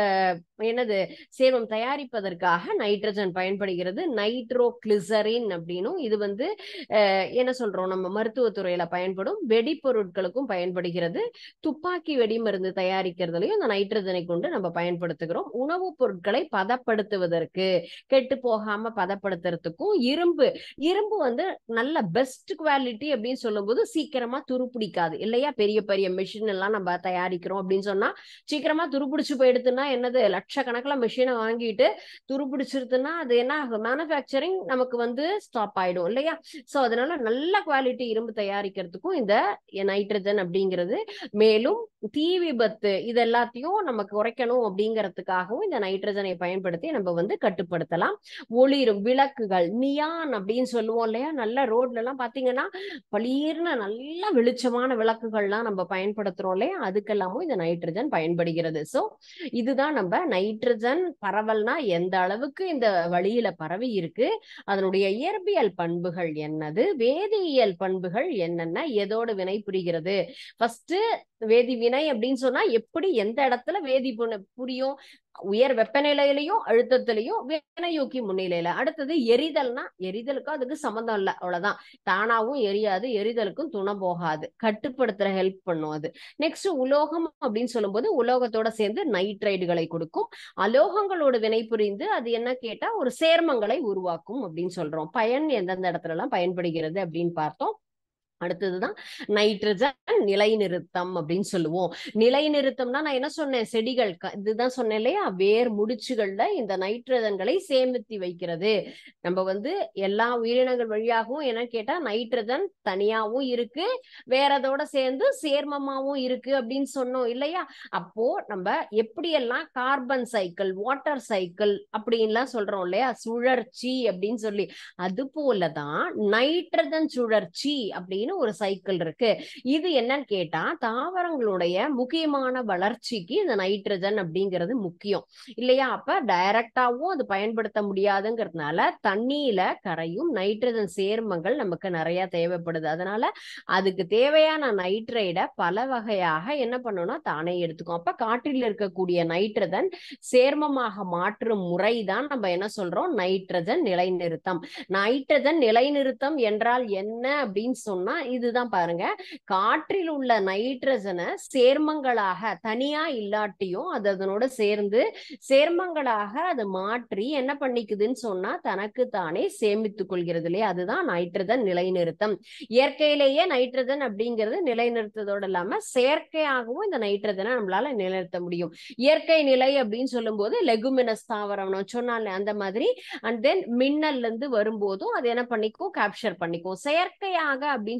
என்னது சேர்மம் தயாரிப்பதற்காக நைட்ரஜன் பயன்படுகிறது. நைட்ரோ கிளிசரின் அப்படின்னும் இது வந்து என்ன சொல்றோம், நம்ம மருத்துவத்துறையில பயன்படும் வெடிப்பொருட்களுக்கும் பயன்படுகிறது. துப்பாக்கி வெடி மருந்து தயாரிக்கிறதுலையும் இந்த நைட்ரஜனை கொண்டு நம்ம பயன்படுத்துகிறோம். உணவுப் பொருட்களை பதப்படுத்துவதற்கு, கெட்டு போகாம பதப்படுத்துறதுக்கும். இரும்பு வந்து நல்ல பெஸ்ட் குவாலிட்டி அப்படின்னு சொல்லும் போது சீக்கிரமா துருப்பிடிக்காது இல்லையா. பெரிய பெரிய மிஷின் எல்லாம் நம்ம தயாரிக்கிறோம் அப்படின்னு சொன்னா சீக்கிரமா துருப்பிடிச்சு போயிடுதுன்னா என்னது, லட்சக்கணக்கில் மிஷினை வாங்கிட்டு துருப்பிடிச்சிருதுன்னா அது என்ன ஆகும், மேனுஃபேக்சரிங் நமக்கு வந்து ஸ்டாப் ஆயிடும் இல்லையா. சோ அதனால நல்ல குவாலிட்டி இரும்பு தயாரிக்கிறதுக்கும் இந்த நைட்ரஜன் அப்படிங்கிறது. மேலும் தீ விபத்து இது எல்லாத்தையும் நம்ம குறைக்கணும் அப்படிங்கிறதுக்காகவும் இந்த நைட்ரஜனை பயன்படுத்தி நம்ம வந்து கட்டுப்படுத்தலாம். ஒளிரும் விளக்குகள், நியான் அப்படின்னு சொல்லுவோம் இல்லையா, நல்ல ரோட்ல எல்லாம் பாத்தீங்கன்னா பளீர்னு நல்ல வெளிச்சமான விளக்குகள்லாம் நம்ம பயன்படுத்துறோம் இல்லையா, அதுக்கெல்லாமும் இந்த நைட்ரஜன் பயன்படுகிறது. சோ இதுதான் நம்ம நைட்ரஜன் பரவல்னா எந்த அளவுக்கு இந்த வழியில பரவி இருக்கு, அதனுடைய இயற்பியல் பண்புகள் என்னது, வேதியியல் பண்புகள் என்னென்ன, எதோடு வினை புரிகிறது. ஃபர்ஸ்ட் வேதி வினை அப்படின்னு சொன்னா எப்படி எந்த இடத்துல வேதி புரியும், உயர் வெப்பநிலையிலையும் அழுத்தத்திலையும் வினையூக்கி முன்னிலையில. அடுத்தது எரிதல்னா, எரிதலுக்கும் அதுக்கு சம்மந்தம் இல்லை, அவ்வளவுதான். தானாவும் எரியாது, எரிதலுக்கும் துணை போகாது, கட்டுப்படுத்துற ஹெல்ப் பண்ணும் அது. நெக்ஸ்ட் உலோகம் அப்படின்னு சொல்லும்போது உலோகத்தோட சேர்ந்து நைட்ரைடுகளை கொடுக்கும். அலோகங்களோட வினை புரிந்து அது என்ன கேட்டா ஒரு சேர்மங்களை உருவாக்கும் அப்படின்னு சொல்றோம். பயன் எந்தெந்த இடத்துல எல்லாம் பயன்படுகிறது அப்படின்னு பார்த்தோம். அடுத்ததுதான் நைட்ரஜன் நிலைநிறுத்தம் அப்படின்னு சொல்லுவோம். நிலைநிறுத்தம்னா நான் என்ன சொன்னேன், செடிகள் இதுதான் சொன்னேன் இல்லையா, வேர் முடிச்சுகள்ல இந்த நைட்ரஜன்களை சேமித்து வைக்கிறது. நம்ம வந்து எல்லா உயிரினங்கள் வழியாகவும் என்ன கேட்டா நைட்ரஜன் தனியாவும் இருக்கு, வேறதோட சேர்ந்து சேர்மமாவும் இருக்கு அப்படின்னு சொன்னோம் இல்லையா. அப்போ நம்ம எப்படியெல்லாம் கார்பன் சைக்கிள், வாட்டர் சைக்கிள் அப்படின்லாம் சொல்றோம் இல்லையா, சுழற்சி அப்படின்னு சொல்லி, அது போலதான் நைட்ரஜன் சுழற்சி அப்படின்னு ஒரு சைக்கிள் இருக்கு. இது என்னன்னு கேட்டா தாவரங்களுடைய முக்கியமான வளர்ச்சிக்கு இந்த நைட்ரஜன் அப்படிங்கிறது முக்கியம் இல்லையா. அப்ப டைரக்டாவும் அது பயன்படுத்த முடியாதுங்கிறதுனால தண்ணியில கரையும் நைட்ரஜன் சேர்மங்கள் நமக்கு நிறைய தேவைப்படுது. அதனால அதுக்கு தேவையான நைட்ரைட பல வகையாக என்ன பண்ணணும்னா தானே எடுத்துக்கும். அப்ப காற்றில் இருக்கக்கூடிய நைட்ரஜன் சேர்மமாக மாற்றும் முறைதான் நம்ம என்ன சொல்றோம், நைட்ரஜன் நிலைநிறுத்தம். நைட்ரஜன் நிலைநிறுத்தம் என்றால் என்ன அப்படின்னு சொன்னா இதுதான் பாருங்க, காற்றில் உள்ள நைட்ரஜனை சேர்மங்களாக தனியா இல்லாட்டியும் அது அதனோட சேர்ந்து சேர்மங்களாக அது மாற்றி என்ன பண்ணிக்குதுன்னு சொன்னா தனக்கு தானே சேமித்துக் கொள்கிறது இல்லையா, அதுதான் நைட்ரஜன் நிலைநிறுத்தம். இயற்கையிலேயே நைட்ரஜன் அப்படிங்கிறது நிலைநிறுத்ததோடு இல்லாம செயற்கையாகவும் இந்த நைட்ரஜனை நம்மளால நிலைநிறுத்த முடியும். இயற்கை நிலை அப்படின்னு சொல்லும் போது லெகுமினஸ் தாவரம் சொன்னால அந்த மாதிரி, அண்ட் தென் மின்னல்ல இருந்து வரும்போதும் அது என்ன பண்ணிக்கும், கேப்சர் பண்ணிக்கும். செயற்கையாக அப்படின்னு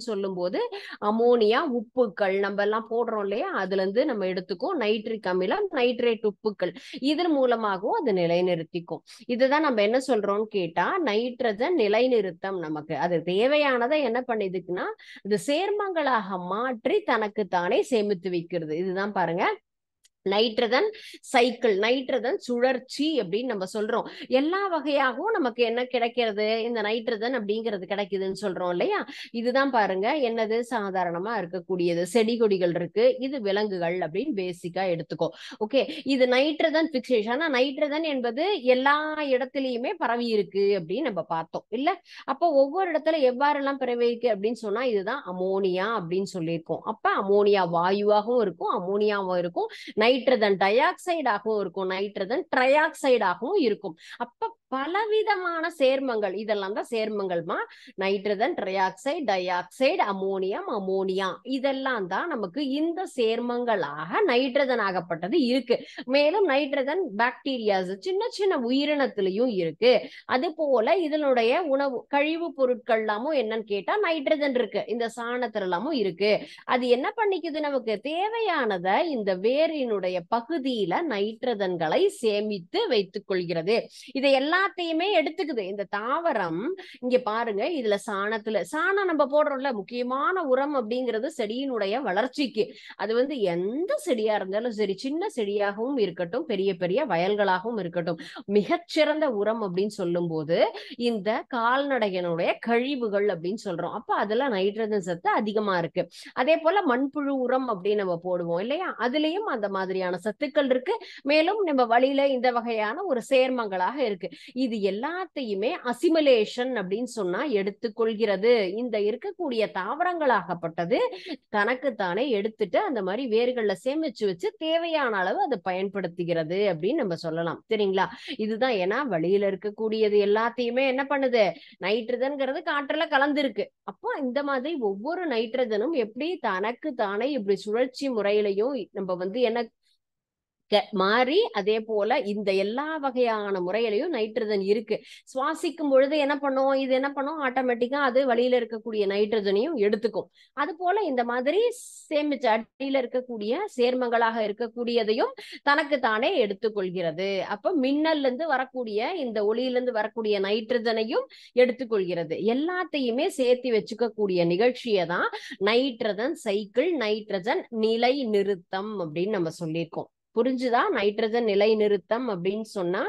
அப்படின்னு சொல்லும் போது அமோனியா உப்புக்கள் நம்ம எல்லாம் போடுறோம் இல்லையா, அதுல இருந்து நம்ம எடுத்துக்கோம் நைட்ரிக் அமிலம், நைட்ரேட் உப்புக்கள், இதன் மூலமாகவும் அது நிலைநிறுத்திக்கும். இதுதான் நம்ம என்ன சொல்றோம்னு கேட்டா நைட்ரஜன் நிலைநிறுத்தம். நமக்கு அது தேவையானதை என்ன பண்ணிதுக்குன்னா இது சேர்மங்களாக மாற்றி தனக்கு தானே சேமித்து வைக்கிறது. இதுதான் பாருங்க நைட்ரஜன் சைக்கிள், நைட்ரஜன் சுழற்சி அப்படின்னு நம்ம சொல்றோம். எல்லா வகையாகவும் நமக்கு என்ன கிடைக்கிறது, இந்த நைட்ரஜன் அப்படிங்கிறது கிடைக்குதுன்னு சொல்றோம் இல்லையா. இதுதான் பாருங்க என்னது சாதாரணமா இருக்கக்கூடியது. செடி கொடிகள் இருக்கு, இது விலங்குகள் அப்படின்னு பேசிக்கா எடுத்துக்கோ. ஓகே, இது நைட்ரஜன் பிக்சேஷன். ஆனா நைட்ரஜன் என்பது எல்லா இடத்துலயுமே பரவி இருக்கு அப்படின்னு நம்ம பார்த்தோம் இல்ல. அப்போ ஒவ்வொரு இடத்துல எவ்வாறெல்லாம் பரவி இருக்கு அப்படின்னு சொன்னா இதுதான் அமோனியா அப்படின்னு சொல்லியிருக்கோம். அப்ப அமோனியா வாயுவாகவும் இருக்கும், அமோனியாவும் இருக்கும், நைட்ரஜன் டை ஆக்சைடாகவும் இருக்கும், நைட்ரஜன் ட்ரைஆக்சைடாகவும் இருக்கும். அப்ப பலவிதமான சேர்மங்கள், இதெல்லாம் தான் சேர்மங்கள்மா. Nitrogen trioxide, dioxide, ammonium, ammonia, இதெல்லாம் தான் நமக்கு இந்த சேர்மங்களாக நைட்ரஜன் ஆகப்பட்டது இருக்கு. மேலும் நைட்ரஜன் பாக்டீரியாஸ் சின்ன சின்ன உயிரினத்திலையும் இருக்கு. அது போல இதனுடைய உணவு கழிவு பொருட்கள் எல்லாமும் என்னன்னு கேட்டா நைட்ரஜன் இருக்கு, இந்த சாணத்துல எல்லாமும் இருக்கு. அது என்ன பண்ணிக்குது, நமக்கு தேவையானத இந்த வேரினுடைய பகுதியில நைட்ரஜன்களை சேமித்து வைத்துக் கொள்கிறது. இதை எல்லாத்தையுமே எடுத்துக்குது இந்த தாவரம். இங்க பாருங்க, இதுல சாணம் நம்ம போடுறோம்ல, முக்கியமான உரம் அப்படிங்கிறது செடியினுடைய வளர்ச்சிக்கு. அது வந்து எந்த செடியா இருந்தாலும் சரி, சின்ன செடியாகவும் இருக்கட்டும், பெரிய பெரிய வயல்களாகவும் இருக்கட்டும், மிகச்சிறந்த உரம் அப்படின்னு சொல்லும் போது இந்த கால்நடைகளுடைய கழிவுகள் அப்படின்னு சொல்றோம். அப்ப அதுல நைட்ரஜன் சத்து அதிகமா இருக்கு. அதே போல மண்புழு உரம் அப்படின்னு நம்ம போடுவோம் இல்லையா, அதுலயும் அந்த மாதிரியான சத்துக்கள் இருக்கு. மேலும் நம்ம வழியில இந்த வகையான ஒரு சேர்மங்களாக இருக்கு. இது எல்லாத்தையுமே அசிமுலேஷன் அப்படின்னு சொன்னா எடுத்துக்கொள்கிறது. இந்த இருக்கக்கூடிய தாவரங்களாகப்பட்டது தனக்குத்தானே எடுத்துட்டு அந்த மாதிரி வேர்கள்ல சேமிச்சு வச்சு தேவையான அளவு அதை பயன்படுத்துகிறது அப்படின்னு நம்ம சொல்லலாம். சரிங்களா. இதுதான், ஏன்னா வழியில இருக்கக்கூடியது எல்லாத்தையுமே என்ன பண்ணுது, நைட்ரஜன்ங்கிறது காற்றுல கலந்துருக்கு. அப்போ இந்த மாதிரி ஒவ்வொரு நைட்ரஜனும் எப்படி தனக்கு தானே இப்படி சுழற்சி முறையிலையும் நம்ம வந்து என்ன மாறி, அதே போல இந்த எல்லா வகையான முறையிலையும் நைட்ரஜன் இருக்கு. சுவாசிக்கும் பொழுது என்ன பண்ணும், இது என்ன பண்ணும், ஆட்டோமேட்டிக்கா அது வழியில இருக்கக்கூடிய நைட்ரஜனையும் எடுத்துக்கும். அது போல இந்த மாதிரி சேமிச்சு அடியில இருக்கக்கூடிய சேர்மங்களாக இருக்கக்கூடியதையும் தனக்கு தானே எடுத்துக்கொள்கிறது. அப்ப மின்னல்ல இருந்து வரக்கூடிய இந்த ஒளியிலிருந்து வரக்கூடிய நைட்ரஜனையும் எடுத்துக்கொள்கிறது. எல்லாத்தையுமே சேர்த்து வச்சுக்கக்கூடிய நிகழ்ச்சியை தான் நைட்ரஜன் சைக்கிள், நைட்ரஜன் நிலை நிறுத்தம் அப்படின்னு நம்ம சொல்லியிருக்கோம். புரிஞ்சுதா நைட்ரஜன் நிலை நிறுத்தம் அப்படின்னு சொன்னா.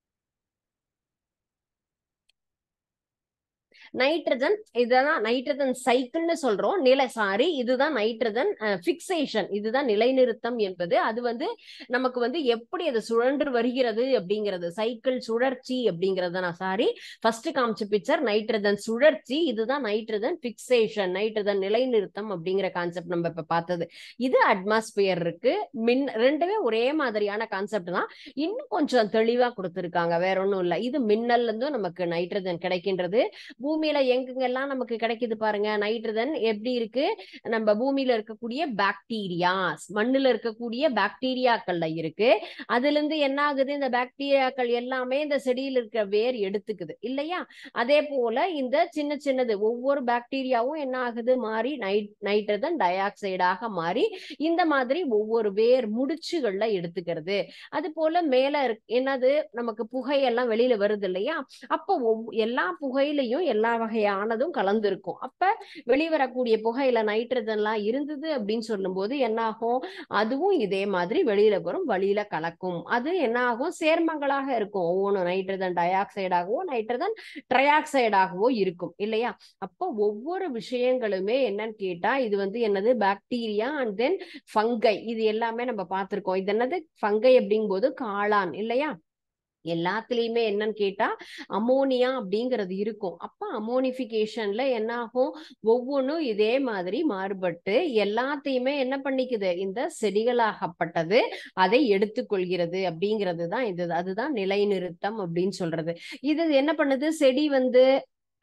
நைட்ரஜன், இதெல்லாம் நைட்ரஜன் சைக்கிள்னு சொல்றோம். இதுதான் நைட்ரஜன் பிக்சேஷன், இதுதான் நிலைநிறுத்தம் என்பது. அது வந்து நமக்கு வந்து எப்படி அது சுழன்று வருகிறது அப்படிங்கிறது, சைக்கிள் சுழற்சி அப்படிங்கிறது. நான் ஃபர்ஸ்ட் காமிச்ச பிக்சர் நைட்ரஜன் சுழற்சி, இதுதான் நைட்ரஜன் பிக்சேஷன், நைட்ரஜன் நிலைநிறுத்தம் அப்படிங்கிற கான்செப்ட் நம்ம இப்ப பார்த்தது. இது அட்மாஸ்பியர் இருக்கு, ரெண்டுமே ஒரே மாதிரியான கான்செப்ட் தான், இன்னும் கொஞ்சம் தெளிவா கொடுத்திருக்காங்க, வேற ஒண்ணும் இல்ல. இது மின்னல்ல இருந்தும் நமக்கு நைட்ரஜன் கிடைக்கின்றது. பூமியில எங்கெங்கெல்லாம் நமக்கு கிடைக்குது பாருங்க நைட்ரஜன், எப்படி இருக்கு, நம்ம பூமியில இருக்கக்கூடிய பாக்டீரியாஸ், மண்ணுல இருக்கக்கூடிய பாக்டீரியாக்கள்ல இருக்கு. அதுல இருந்து என்ன ஆகுது, இந்த பாக்டீரியாக்கள் எல்லாமே இந்த செடியில் இருக்கிற வேர் எடுத்துக்குது இல்லையா. அதே போல இந்த சின்ன சின்னது ஒவ்வொரு பாக்டீரியாவும் என்ன ஆகுது, மாறி நைட்ரஜன் டை ஆக்சைடாக மாறி இந்த மாதிரி ஒவ்வொரு வேர் முடிச்சுகள்ல எடுத்துக்கிறது. அது போல மேல என்னது, நமக்கு புகையெல்லாம் வெளியில வருது இல்லையா, அப்போ எல்லா புகையிலையும் எல்லா வகையானதும் கலந்துருக்கும். அப்ப வெளிவரக்கூடிய புகையில நைட்ரஜன் எல்லாம் இருந்தது அப்படின்னு சொல்லும் போது என்ன ஆகும், அதுவும் இதே மாதிரி வெளியில வரும், வழியில கலக்கும். அது என்ன ஆகும், சேர்மங்களாக இருக்கும். ஒவ்வொன்றும் நைட்ரஜன் டை ஆக்சைடாகவோ நைட்ரஜன் ட்ரைஆக்சைடாகவோ இருக்கும் இல்லையா. அப்போ ஒவ்வொரு விஷயங்களுமே என்னன்னு கேட்டா இது வந்து என்னது, பாக்டீரியா அண்ட் தென் ஃபங்கை, இது எல்லாமே நம்ம பார்த்திருக்கோம். இது என்னது ஃபங்கை அப்படிங்கும் போது காளான் இல்லையா. எல்லாத்துலயுமே என்னன்னு கேட்டா அமோனியா அப்படிங்கிறது இருக்கும். அப்ப அமோனிபிகேஷன்ல என்ன ஆகும், ஒவ்வொன்றும் இதே மாதிரி மாறுபட்டு எல்லாத்தையுமே என்ன பண்ணிக்குது, இந்த செடிகளாகப்பட்டது அதை எடுத்துக்கொள்கிறது அப்படிங்கிறது தான் இது. அதுதான் நிலைநிறுத்தம் அப்படின்னு சொல்றது. இது என்ன பண்ணுது, செடி வந்து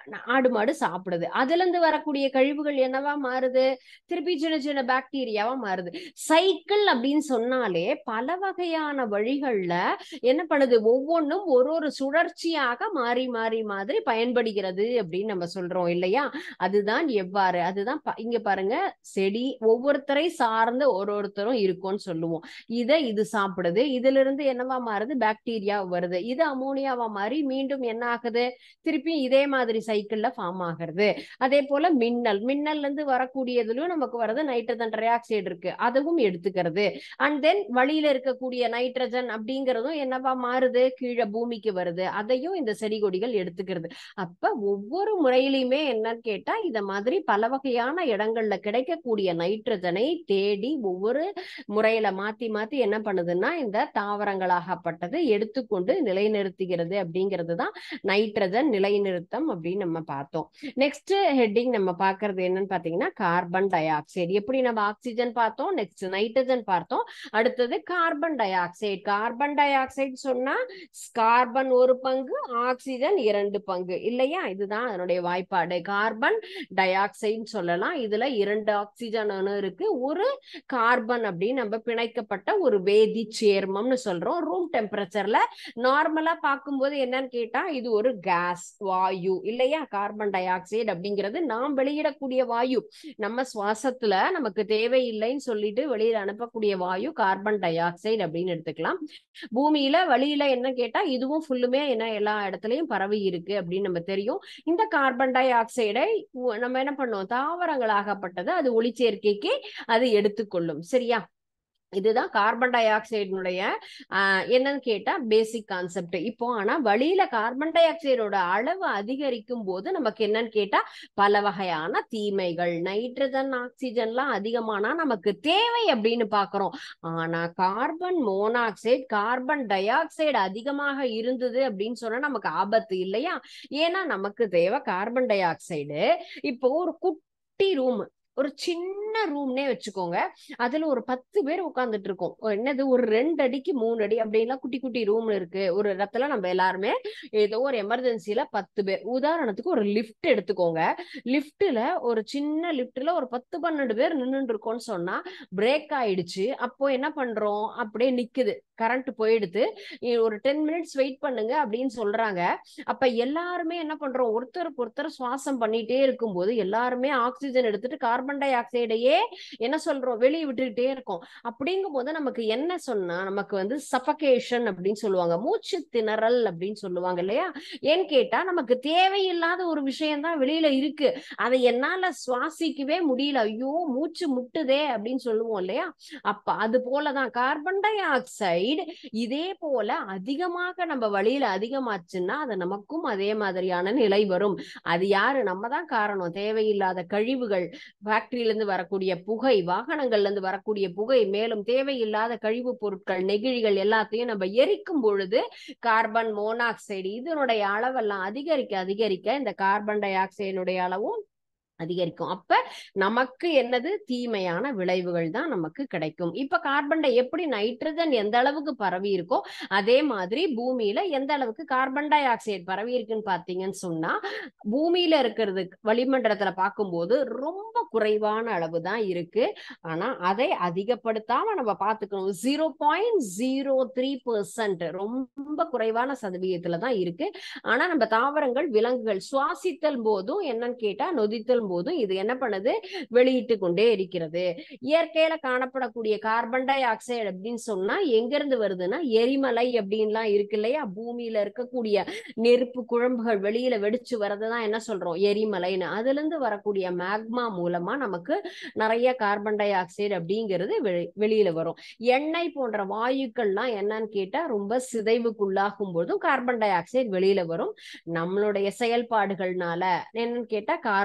ஆடு மாடு சாப்பிடுது. அதுல இருந்து வரக்கூடிய கழிவுகள் என்னவா மாறுது? திருப்பி சின்ன சின்ன பாக்டீரியாவா மாறுது. சைக்கிள் அப்படின்னு சொன்னாலே பல வகையான வழிகள்ல என்ன பண்ணுது? ஒவ்வொன்றும் ஒரு ஒரு சுழற்சியாக மாறி மாறி மாதிரி பயன்படுகிறது அப்படின்னு நம்ம சொல்றோம் இல்லையா? அதுதான் எவ்வாறு, அதுதான் இங்க பாருங்க, செடி ஒவ்வொருத்தரை சார்ந்து ஒருத்தரும் இருக்கும்னு சொல்லுவோம். இது சாப்பிடுது, இதுல இருந்து என்னவா மாறுது? பாக்டீரியா வருது, இது அமோனியாவா மாறி மீண்டும் என்ன ஆகுது? திருப்பி இதே மாதிரி சைக்கிள்ல ஃபார்ம் ஆகிறது. அதே போல மின்னல்ல இருந்து வரக்கூடியதுலயும் நமக்கு வரது நைட்ரஜன் டை ஆக்சைடு இருக்கு, அதுவும் எடுத்துக்கிறது. அண்ட் தென் வழியில இருக்கக்கூடிய நைட்ரஜன் அப்படிங்கிறதும் என்னவா மாறுது? கீழே பூமிக்கு வருது, அதையும் இந்த செடி கொடிகள் எடுத்துக்கிறது. அப்ப ஒவ்வொரு முறையிலுமே என்னன்னு கேட்டா இத மாதிரி பல வகையான இடங்கள்ல கிடைக்கக்கூடிய நைட்ரஜனை தேடி ஒவ்வொரு முறையில மாத்தி மாத்தி என்ன பண்ணுதுன்னா இந்த தாவரங்களாகப்பட்டது எடுத்துக்கொண்டு நிலைநிறுத்துகிறது. அப்படிங்கிறது தான் நைட்ரஜன் நிலைநிறுத்தம் அப்படின்னு நம்ம பார்த்தோம். நெக்ஸ்ட் ஹெட்டிங் நம்ம பார்க்கறது என்னன்னு பாத்தீங்கன்னா கார்பன் டை ஆக்சைடு. எப்படி நம்ம ஆக்சிஜன் பார்த்தோம், நெக்ஸ்ட் நைட்ரஜன் பார்த்தோம், அடுத்தது carbon dioxide. Carbon dioxide சொன்னா கார்பன் ஒரு பங்கு, ஆக்சிஜன் 2 பங்கு இல்லையா? இதுதான் அதனுடைய வாய்ப்பாடு. கார்பன் டை ஆக்சைடு சொல்லலாம். இதுல 2 ஆக்சிஜன் இருக்கு, ஒரு கார்பன் அப்படின்னு நம்ம பிணைக்கப்பட்ட ஒரு வேதி சேர்மம்னு சொல்றோம். ரூம் டெம்பரேச்சர்ல நார்மலா பார்க்கும்போது என்னன்னு கேட்டா இது ஒரு கேஸ், வாயு இல்லையா? கார்பன் டை ஆக்சைடு அப்படிங்கிறது நாம் வெளியிடக்கூடிய வாயு. நம்ம சுவாசத்துல நமக்கு தேவையில்லைன்னு சொல்லிட்டு வெளியில அனுப்பக்கூடிய வாயு கார்பன் டை ஆக்சைடு அப்படின்னு எடுத்துக்கலாம். பூமியில வழியில என்ன கேட்டா இதுவும் ஃபுல்லுமே என்ன எல்லா இடத்துலயும் பரவி இருக்கு அப்படின்னு நம்ம தெரியும். இந்த கார்பன் டை ஆக்சைடை நம்ம என்ன பண்ணுவோம்? தாவரங்களாகப்பட்டது அது ஒளிச்சேர்க்கைக்கு அது எடுத்துக்கொள்ளும். சரியா? இதுதான் கார்பன் டை ஆக்சைடினுடைய என்னன்னு கேட்டா பேசிக் கான்செப்ட். இப்போ ஆனா வழியில கார்பன் டை ஆக்சைடோட அளவு அதிகரிக்கும் போது நமக்கு என்னன்னு கேட்டா பல வகையான தீமைகள். நைட்ரஜன் ஆக்சிஜன்லாம் அதிகமானா நமக்கு தேவை அப்படின்னு பாக்குறோம். ஆனா carbon monoxide, carbon dioxide அதிகமாக இருந்தது அப்படின்னு சொன்னா நமக்கு ஆபத்து இல்லையா? ஏன்னா நமக்கு தேவை கார்பன் டை ஆக்சைடு. இப்போ ஒரு குட்டி ரூம், ஒரு சின்ன ரூம்னே வச்சுக்கோங்க, அதுல ஒரு 10 பேர் உட்கார்ந்துட்டு இருக்கோம். என்னது ஒரு 2 அடிக்கு 3 அடி அப்படின்லாம் குட்டி குட்டி ரூம் இருக்கு. ஒரு இடத்துல நம்ம எல்லாருமே ஏதோ ஒரு எமர்ஜென்சில 10 பேர், உதாரணத்துக்கு ஒரு லிஃப்ட் எடுத்துக்கோங்க. லிஃப்ட்ல ஒரு சின்ன லிஃப்ட்ல ஒரு 10-12 பேர் நின்னுட்டு இருக்கோம்னு சொன்னா பிரேக் ஆயிடுச்சு. அப்போ என்ன பண்றோம்? அப்படியே நிக்குது, கரண்ட் போயிடுது, ஒரு 10 மினிட்ஸ் வெயிட் பண்ணுங்க அப்படின்னு சொல்றாங்க. அப்ப எல்லாருமே என்ன பண்றோம்? ஒருத்தருக்கு ஒருத்தர் சுவாசம் பண்ணிட்டே இருக்கும்போது எல்லாருமே ஆக்சிஜன் எடுத்துட்டு கார்பன் டை ஆக்சைடையே என்ன சொல்றோம்? வெளியே விட்டுக்கிட்டே இருக்கோம். அப்படிங்கும் போது நமக்கு என்ன சொன்னா நமக்கு வந்து சஃபகேஷன் அப்படின்னு சொல்லுவாங்க, மூச்சு திணறல் அப்படின்னு சொல்லுவாங்க இல்லையா? ஏன்னு கேட்டா நமக்கு தேவையில்லாத ஒரு விஷயம் தான் வெளியில இருக்கு, அதை என்னால சுவாசிக்கவே முடியல, ஐயோ மூச்சு முட்டுதே அப்படின்னு சொல்லுவோம் இல்லையா? அப்ப அது போலதான் கார்பன் டை ஆக்சைடு இதே போல அதிகமாக நம்ம வழியில அதிகமாச்சுன்னா அது நமக்கும் அதே மாதிரியான நிலை வரும். அது யாரு? நம்ம தான் காரணம். தேவையில்லாத கழிவுகள், ஃபேக்டரியில இருந்து வரக்கூடிய புகை, வாகனங்கள்ல இருந்து வரக்கூடிய புகை, மேலும் தேவையில்லாத கழிவு பொருட்கள், நெகிழிகள் எல்லாத்தையும் நம்ம எரிக்கும் பொழுது கார்பன் மோனாக்சைடு இதனுடைய அளவெல்லாம் அதிகரிக்க அதிகரிக்க இந்த கார்பன் டை ஆக்சைடுடைய அளவும் அதிகரிக்கும். அப்ப நமக்கு என்னது? தீமையான விளைவுகள் தான் நமக்கு கிடைக்கும். இப்ப கார்பன் டை எப்படி நைட்ரஜன் எந்த அளவுக்கு பரவி இருக்கோ அதே மாதிரி பூமியில எந்த அளவுக்கு கார்பன் டை ஆக்சைடு பரவி இருக்குன்னு பாத்தீங்கன்னு சொன்னா பூமியில இருக்கிறது வளிமண்டலத்துல பார்க்கும்போது ரொம்ப குறைவான அளவு தான் இருக்கு. ஆனா அதை அதிகப்படுத்தாம நம்ம பாத்துக்கணும். 0.03% ரொம்ப குறைவான சதவீதத்துல தான் இருக்கு. ஆனா நம்ம தாவரங்கள், விலங்குகள் சுவாசித்தல் போதும் என்னன்னு கேட்டா நொதித்தல் போதும் இது என்ன பண்ணுது? வெளியிட்டு கொண்டே இருக்கிறது. இயற்கையில காணப்படக்கூடிய கார்பன் டை ஆக்சைடு அப்படின்னு சொன்னா எங்க இருந்து வருதுன்னா எரிமலை அப்படின்லாம் இருக்கு இல்லையா? பூமியில இருக்கக்கூடிய நெருப்பு குழம்புகள் வெளியில வெடிச்சு வரதுதான் என்ன சொல்றோம்? எரிமலைன்னு. அதுல இருந்து வரக்கூடிய மேக்மா மூலமா நமக்கு நிறைய கார்பன் டை ஆக்சைடு அப்படிங்கிறது வெளியில வரும். எண்ணெய் போன்ற வாயுக்கள்லாம் என்னன்னு கேட்டா ரொம்ப சிதைவுக்குள்ளாகும் போதும் கார்பன் டை ஆக்சைடு வெளியில வரும். நம்மளுடைய செயல்பாடுகள்னால என்னன்னு கேட்டா கார்பன்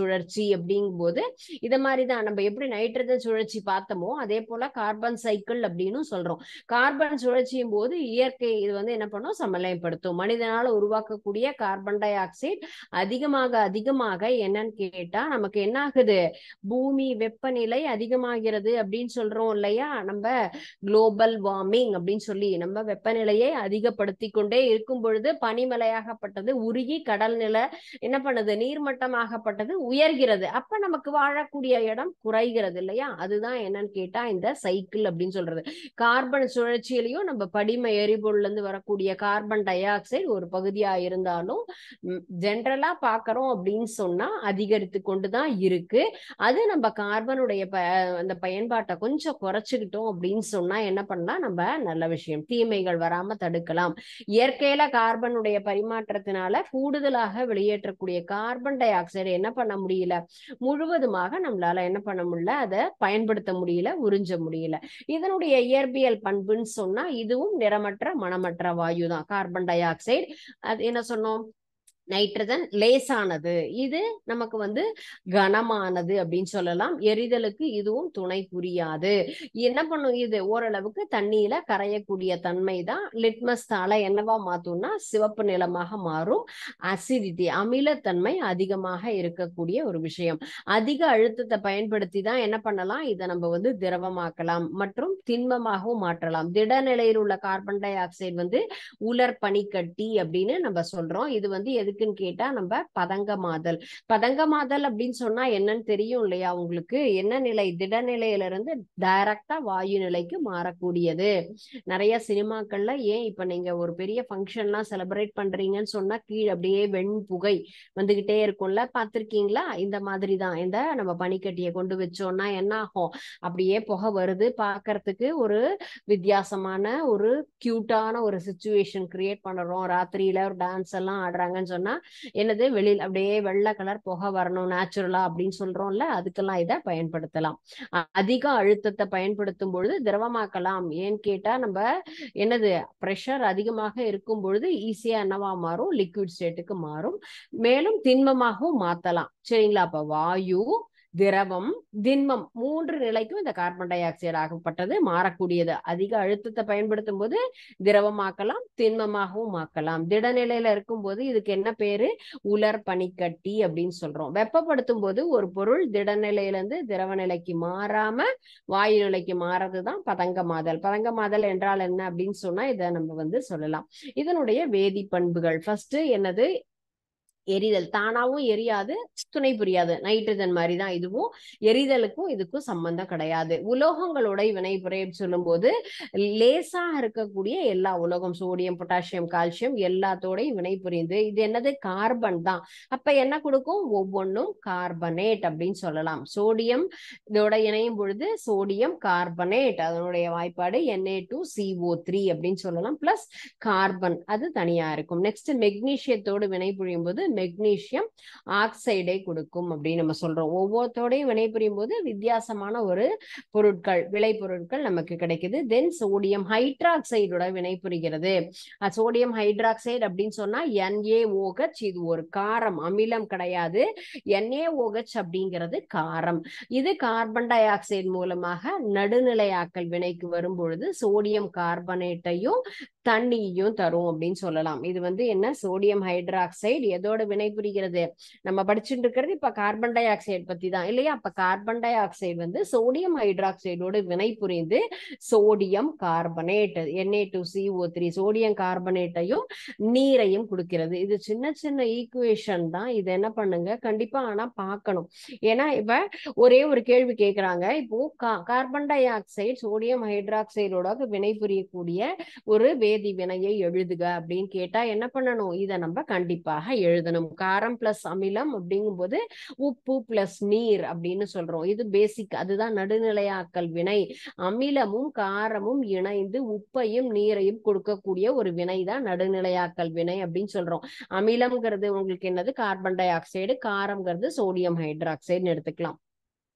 சுழற்சி அப்படிங்கும் போது இத மாதிரிதான் நம்ம எப்படி நைட்ரஜன் சுழற்சி பார்த்தோமோ அதே போல கார்பன் சைக்கிள் அப்படின்னு சொல்றோம். கார்பன் சுழற்சியும் போது இயற்கை இது வந்து என்ன பண்ணும், சமநிலைப்படுத்தும். மனிதனால உருவாக்கக்கூடிய கார்பன் டை ஆக்சைடு அதிகமாக அதிகமாக என்னன்னு கேட்டா நமக்கு என்ன ஆகுது, பூமி வெப்பநிலை அதிகமாகிறது அப்படின்னு சொல்றோம் இல்லையா. நம்ம குளோபல் வார்மிங் அப்படின்னு சொல்லி நம்ம வெப்பநிலையை அதிகப்படுத்தி கொண்டே இருக்கும் பொழுது பனிமலையாகப்பட்டது உருகி கடல் நிலை என்ன பண்ணுது, நீர்மட்டமாகப்பட்டது உயர்கிறது. அப்ப நமக்கு வாழக்கூடிய இடம் குறைகிறது இல்லையா. அதுதான் என்னன்னு கேட்டா இந்த சைக்கிள் அப்படின்னு சொல்றது. கார்பன் சுழற்சியிலையும் நம்ம படிம எரிபொருள்ல இருந்து வரக்கூடிய கார்பன் டை ஆக்சைடு ஒரு பகுதியா இருந்தாலும் ஜென்ரலா பாக்குறோம் அப்படின்னு சொன்னா அதிகரித்து கொண்டுதான் இருக்கு. அது நம்ம கார்பனுடைய அந்த பயன்பாட்டை கொஞ்சம் குறைச்சுக்கிட்டோம் அப்படின்னு சொன்னா என்ன பண்ணலாம், நம்ம நல்ல விஷயம், தீமைகள் வராம தடுக்கலாம். இயற்கையில கார்பனுடைய பரிமாற்றத்தினால கூடுதலாக வெளியேற்றக்கூடிய கார்பன் டை ஆக்சைடு என்ன பண்ண முடியல, முழுவதுமாக நம்மளால என்ன பண்ண முடியல, அதை பயன்படுத்த முடியல, உறிஞ்ச முடியல. இதனுடைய இயற்பியல் பண்புன்னு சொன்னா இதுவும் நிறமற்ற மணமற்ற வாயு தான் கார்பன் டை ஆக்சைடு. அது என்ன சொன்னோம், நைட்ரஜன் லேசானது, இது நமக்கு வந்து கனமானது அப்படின்னு சொல்லலாம். எரிதலுக்கு இதுவும் துணை புரியாது. என்ன பண்ணும், இது ஓரளவுக்கு தண்ணியில கரையக்கூடிய தன்மை தான். லிட்மஸ் தாளை என்னவா மாத்தும்னா சிவப்பு நிறமாக மாறும். அசிடிட்டி அமிலத்தன்மை அதிகமாக இருக்கக்கூடிய ஒரு விஷயம். அதிக அழுத்தத்தை பயன்படுத்தி தான் என்ன பண்ணலாம், இதை நம்ம வந்து திரவமாக்கலாம் மற்றும் திண்மமாகவும் மாற்றலாம். திடநிலையில் உள்ள கார்பன் டை ஆக்சைடு வந்து உலர் பனிக்கட்டி அப்படின்னு நம்ம சொல்றோம். இது வந்து எதுக்குன்னு கேட்டா நம்ம பதங்கமாதல். பதங்கமாதல் அப்படின்னு சொன்னா என்னன்னு தெரியும் இல்லையா உங்களுக்கு, என்ன நிலை, திடநிலையிலிருந்து டைரக்டா வாயு நிலைக்கு மாறக்கூடியது. நிறைய சினிமாக்கள்ல ஏன் இப்ப நீங்க ஒரு பெரிய ஃபங்க்ஷன்லாம் செலிப்ரேட் பண்றீங்கன்னு சொன்னா கீழே அப்படியே வெண்புகை வந்துகிட்டே இருக்கும்ல, பார்த்திருக்கீங்களா. இந்த மாதிரி தான் இந்த நம்ம பனிக்கட்டியை கொண்டு வச்சோம்னா என்ன ஆகும், அப்படியே புகை வருது, பார்க்கறதுக்கு ஒரு வித்தியாசமான ஒரு கியூட்டான ஒரு சிச்சுவேஷன் கிரியேட் பண்ணுறோம். ராத்திரியில ஒரு டான்ஸ் எல்லாம் ஆடுறாங்கன்னு சொன்னா என்னது, வெளியில் அப்படியே வெள்ளை கலர் புகை வரணும் நேச்சுரலா அப்படின்னு சொல்றோம்ல, அதுக்கெல்லாம் இதை பயன்படுத்தலாம். அதிக அழுத்தத்தை பயன்படுத்தும் பொழுது திரவமாக்கலாம். ஏன்னு கேட்டா நம்ம என்னது, பிரஷர் அதிகமாக இருக்கும் பொழுது ஈஸியா என்னவா மாறும், லிக்விட் ஸ்டேட்டுக்கு மாறும். மேலும் திண்மமாகவும் மாத்தலாம். சரிங்களா. அப்ப வாயு, திரவம், திண்மம் மூன்று நிலைக்கும் இந்த கார்பன் டை ஆக்சைடு ஆகப்பட்டது மாறக்கூடியது. அதிக அழுத்தத்தை பயன்படுத்தும் போது திரவமாக்கலாம், திண்மமாகவும் ஆக்கலாம். திடநிலையில இருக்கும் போது இதுக்கு என்ன பேரு, உலர் பனிக்கட்டி அப்படின்னு சொல்றோம். வெப்பப்படுத்தும் போது ஒரு பொருள் திடநிலையிலிருந்து திரவ நிலைக்கு மாறாம வாயு நிலைக்கு மாறதுதான் பதங்கமாதல். பதங்கமாதல் என்றால் என்ன அப்படின்னு சொன்னா இதை நம்ம வந்து சொல்லலாம். இதனுடைய வேதி பண்புகள் ஃபர்ஸ்ட் என்னது, எரிதல். தானாவும் எரியாது, துணை புரியாது. நைட்ரஜன் மாதிரி தான் இதுவும். எரிதலுக்கும் இதுக்கும் சம்பந்தம் கிடையாது. உலோகங்களோட வினைபுரை சொல்லும் போது லேசா இருக்கக்கூடிய எல்லா உலோகம், சோடியம், பொட்டாசியம், கால்சியம் எல்லாத்தோடையும் வினை புரிந்து இது என்னது, கார்பன் தான். அப்ப என்ன கொடுக்கும், ஒவ்வொன்றும் கார்பனேட் அப்படின்னு சொல்லலாம். சோடியம் இதோட இணையும் பொழுது சோடியம் கார்பனேட், அதனுடைய வாய்ப்பாடு Na2CO3 அப்படின்னு சொல்லலாம். பிளஸ் கார்பன் அது தனியா இருக்கும். நெக்ஸ்ட் மெக்னீசியத்தோடு வினை புரியும் போது மெக்னீசியம் ஆக்சைடை கொடுக்கும் அப்படின்னு நம்ம சொல்றோம். ஒவ்வொருத்தோடையும் வினைபுரியும் போது வித்தியாசமான ஒரு பொருட்கள், விளை பொருட்கள் நமக்கு கிடைக்குது. தென் சோடியம் ஹைட்ராக்சைடோட வினைபுரிகிறது. சோடியம் ஹைட்ராக்சைடு அப்படின்னு சொன்னா NaOH, இது ஒரு காரம், அமிலம் கிடையாது. NaOH அப்படிங்கிறது காரம். இது கார்பன் டை ஆக்சைடு மூலமாக நடுநிலையாக்கல் வினைக்கு வரும் பொழுது சோடியம் கார்பனேட்டையும் தண்ணியையும் தரும் அப்படின்னு சொல்லலாம். இது வந்து என்ன, சோடியம் ஹைட்ராக்சைடு எதோட வினை புரிகிறது, நம்ம படிச்சுட்டு இருக்கிறது இப்ப கார்பன் டை ஆக்சைடு பத்தி தான் இல்லையா. அப்ப கார்பன் டை ஆக்சைடு வந்து சோடியம் ஹைட்ராக்சைடோடு வினை புரிந்து சோடியம் கார்பனேட் Na2CO3 சோடியம் கார்பனேட்டையும் நீரையும் கொடுக்கிறது. இது சின்ன சின்ன ஈக்குவேஷன் தான். இது என்ன பண்ணுங்க கண்டிப்பா ஆனா பார்க்கணும். ஏன்னா இப்ப ஒரே ஒரு கேள்வி கேட்கிறாங்க, இப்போ கார்பன் டை ஆக்சைடு சோடியம் ஹைட்ராக்சைடோட வினை புரியக்கூடிய ஒரு வேதி வினையை எழுதுக அப்படின்னு கேட்டா என்ன பண்ணணும், இதை நம்ம கண்டிப்பாக எழுதணும். காரம் பிளஸ் அமிலம் அப்படிங்கும் போது உப்பு பிளஸ் நீர் அப்படின்னு சொல்றோம். இது பேசிக், அதுதான் நடுநிலையாக்கல் வினை. அமிலமும் காரமும் இணைந்து உப்பையும் நீரையும் கொடுக்கக்கூடிய ஒரு வினை தான் நடுநிலையாக்கல் வினை அப்படின்னு சொல்றோம். அமிலம்ங்கிறது உங்களுக்கு என்னது, கார்பன் டை ஆக்சைடு, காரம்ங்கிறது சோடியம் ஹைட்ராக்சைடுன்னு எடுத்துக்கலாம்.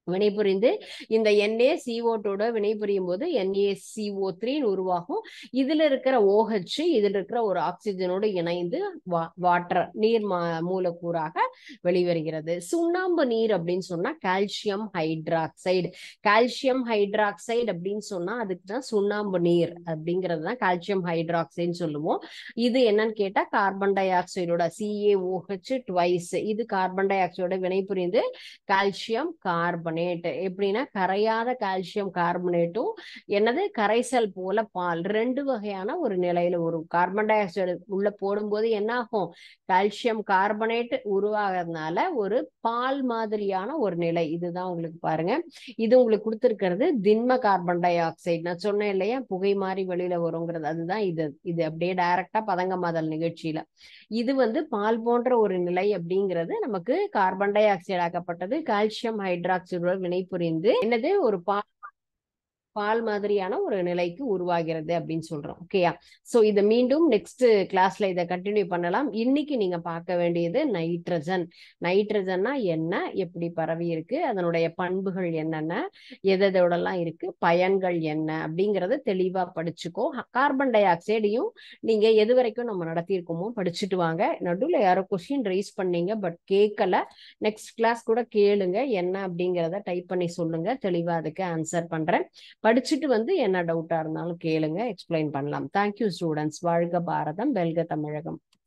வினைபுரிந்து இந்த NaCO2 வினைபுரியும் போது NaCO3 உருவாகும். இதுல இருக்கிற OH இதுல இருக்கிற ஒரு ஆக்சிஜனோடு இணைந்து வாட்டர் நீர் மூலக்கூறாக வெளிவருகிறது. சுண்ணாம்பு நீர் அப்படின்னு சொன்னா கால்சியம் ஹைட்ராக்சைடு. கால்சியம் ஹைட்ராக்சைடு அப்படின்னு சொன்னா அதுக்கு தான் சுண்ணாம்பு நீர் அப்படிங்கிறது தான் கால்சியம் ஹைட்ராக்சைடுன்னு சொல்லுவோம். இது என்னன்னு கேட்டா கார்பன் டை ஆக்சைடோட CaOH ட்வைஸ் இது கார்பன் டை ஆக்சைடோட வினைபுரிந்து கால்சியம் கார்பனேட் எப்படின்னா கரையாத கால்சியம் கார்பனேட்டும் என்னது கரைசல் போல பால் ரெண்டு வகையான ஒரு நிலையில ஒரு கார்பன் டை ஆக்சைடு உள்ள போடும்போது என்ன ஆகும் கால்சியம் கார்பனேட் உருவாகிறதுனால ஒரு பால் மாதிரியான ஒரு நிலை. இதுதான் உங்களுக்கு பாருங்க. இது உங்களுக்கு கொடுத்திருக்கிறது திண்ம கார்பன் டை ஆக்சைடு. நான் சொன்னேன் இல்லையா புகை மாதிரி வெளியில வருங்கிறது. அதுதான் இது அப்படியே டைரக்டா பதங்கமாதல் நிகழ்ச்சியில இது பால் போன்ற ஒரு நிலை அப்படிங்கிறது நமக்கு கார்பன் டை ஆக்சைடு ஆக்கப்பட்டது கால்சியம் ஹைட்ராக்சைடு வினைபுரிந்து என்னது ஒரு பால் மாதிரியான ஒரு நிலைக்கு உருவாகிறது அப்படின்னு சொல்றோம். ஓகேயா? சோ இதை மீண்டும் நெக்ஸ்ட் கிளாஸ்ல இதை கண்டினியூ பண்ணலாம். இன்னைக்கு நீங்க பார்க்க வேண்டியது நைட்ரஜன். நைட்ரஜன்னா என்ன, எப்படி பரவி இருக்கு, அதனுடைய பண்புகள் என்னென்ன, எதோடலாம் இருக்கு, பயன்கள் என்ன அப்படிங்கறத தெளிவா படிச்சுக்கோ. கார்பன் டை ஆக்சைடையும் நீங்க எது வரைக்கும் நம்ம நடத்தியிருக்கோமோ படிச்சுட்டு வாங்க. நடுவில் யாரோ கொஸ்டின் ரைஸ் பண்ணீங்க பட் கேட்கல. நெக்ஸ்ட் கிளாஸ் கூட கேளுங்க என்ன அப்படிங்கிறத டைப் பண்ணி சொல்லுங்க. தெளிவா அதுக்கு ஆன்சர் பண்றேன். படிச்சுட்டு என்ன டவுட்டா இருந்தாலும் கேளுங்க, எக்ஸ்பிளைன் பண்ணலாம். Thank you students. வாழ்க பாரதம், வெல்க தமிழகம்.